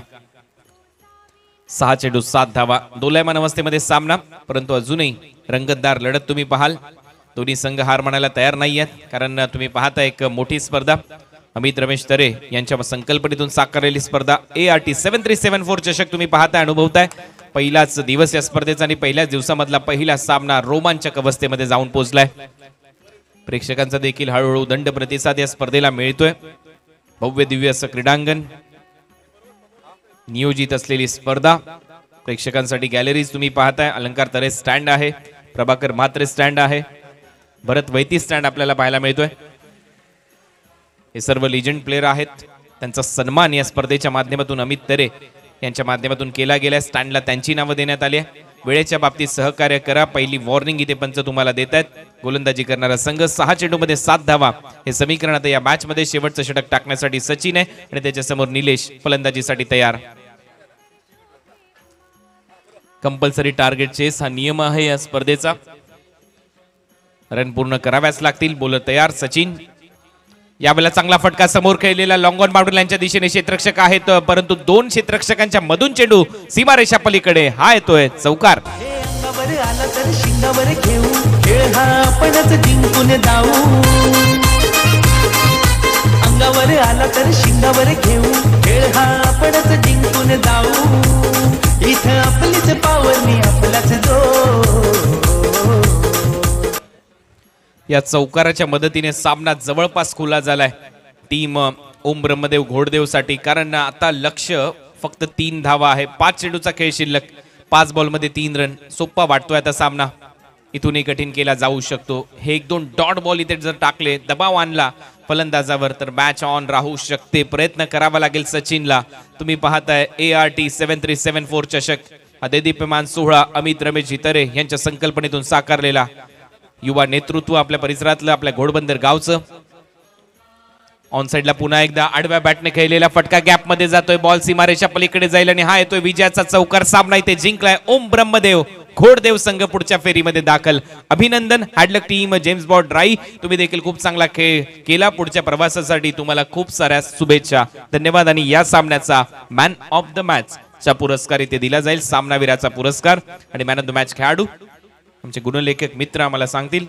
6 चेंडू 7 धावा. दोलायमान अवस्थेमध्ये सामना, परंतु अजूनही रंगतदार लढत तुम्ही पाहाल. दोन्ही संघ हार मानायला तयार नाही आहेत, कारण तुम्ही पाहता एक मोठी स्पर्धा. अमित रमेश तरे यांच्या संकल्पनेतून साकारलेली स्पर्धा. ART 7374 चषक तुम्ही पाहताय, अनुभवताय. पहिलाच दिवस या स्पर्धेचा आणि पहिल्याच दिवसामधला पहिला सामना रोमांचक अवस्थेमध्ये जाऊन पोहोचलाय. प्रेक्षकांचा देखील हळूहळू दंड प्रतिसाद या स्पर्धेला मिळतोय. भव्य दिव्य असं क्रीडांगण, नियोजित असलेली स्पर्धा. प्रेक्षकांसाठी गॅलरीज तुम्ही पाहताय. अलंकार तरे स्टँड आहे, प्रभाकर म्हात्रे स्टँड आहे, भरत वैती स्टँड आपल्याला पाहायला मिळतोय. हे सर्व लिजंड प्लेयर आहेत. त्यांचा सन्मान या स्पर्धेच्या माध्यमातून अमित तरे यांच्या माध्यमातून केला गेला. स्टँडला त्यांची नावं देण्यात आली. वेळेच्या बाबतीत सहकार्य करा. पहिली वॉर्निंग इथे पंच तुम्हाला देत आहेत. गोलंदाजी करणारा संघ. 6 चेंडूमध्ये 7 धावा हे समीकरण आता या मॅच मध्ये शेवटचं षटक टाकण्यासाठी सचिन आहे आणि त्याच्या समोर निलेश फलंदाजीसाठी तयार. कंपल्सरी टार्गेट चेस हा नियम आहे या स्पर्धेचा. रन पूर्ण कराव्याच लागतील. बॉलर तयार सचिन. यावेळेला चांगला फटका समोर खेळलेला लॉंग ऑन बाउंड्री लाईनच्या दिशेने क्षेत्ररक्षक आहेत, परंतु 2 क्षेत्ररक्षकांच्या मधून चेंडू सीमारेषा पलीकडे. हा येतोय चौकार. आला तर शिंगावर घेऊ, खेळ हा आपणच जिंकून जाऊ. अंगावर आला तर शिंगावर घेऊ, खेळ हा आपणच जिंकून जाऊ. इथं आपलीच पावरणी आपलाच जो. या चौकाराच्या मदतीने सामना जवळपास खुला झालाय टीम ओम ब्रह्मदेव घोडदेव साठी, कारण आता लक्ष फक्त 3 धावा आहे. 5 चेंडूचा खेळ शिल्लक. 5 बॉलमध्ये 3 रन. सोप्पा वाटतोय आता सामना. इथूनही कठीण केला जाऊ शकतो. हे 1-2 डॉट बॉल इथे जर टाकले, दबाव आणला फलंदाजावर, तर मॅच ऑन राहू शकते. प्रयत्न करावा लागेल सचिनला. तुम्ही पाहताय ART 7374 चषक हा देदीप्यमान सोहळा अमित रमेश तरे यांच्या संकल्पनेतून साकारलेला. युवा नेतृत्व आपल्या परिसरातलं, आपल्या घोडबंदर गावचं. ऑन साइडला पुन्हा एकदा आडव्या बॅटने खेळलेला फटका गॅप मध्ये जातोय. बॉल सीमारेषा पलीकडे जाईल आणि हा येतोय विजयाचा चौकार. सामना इथे जिंकलाय ओम ब्रह्मदेव घोडदेव संघ. पुढच्या फेरीमध्ये दाखल. अभिनंदन हॅडलक टीम जेम्स बॉन्ड राई. तुम्ही देखील खूप चांगला खेळ केला. पुढच्या प्रवासासाठी तुम्हाला खूप साऱ्या शुभेच्छा. धन्यवाद. आणि या सामन्याचा मॅन ऑफ द मॅच चा पुरस्कार इथे दिला जाईल. सामनावीराचा पुरस्कार आणि मॅन ऑफ द मॅच खेळाडू आमचे गुणलेखक मित्र आम्हाला सांगतील.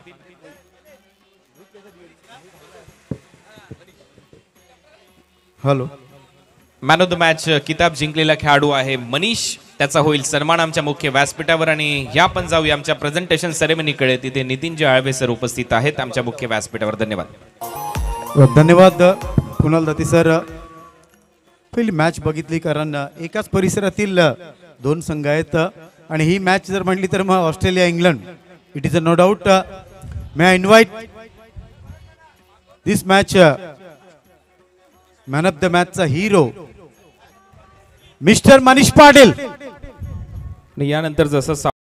Hello. Man of the match किताब जिंकलेला खेळाडू आहे मनीष. त्याचा होईल सन्मान आमच्या मुख्य व्यासपीठावर. आणि ह्या पण जाऊया आमच्या प्रेझेंटेशन सेरेमनीकडे. तिथे नितीनजी आळवे सर उपस्थित आहेत आमच्या मुख्य व्यासपीठावर. धन्यवाद. धन्यवाद कुणाल दत्ती सर. पहिली मॅच बघितली, कारण एकाच परिसरातील 2 संघ आहेत आणि ही मॅच जर म्हटली तर मग Australia England. It is a no doubt. May I invite this match man of the मॅचचा हिरो मिस्टर मनीष पाटील. यानंतर जसं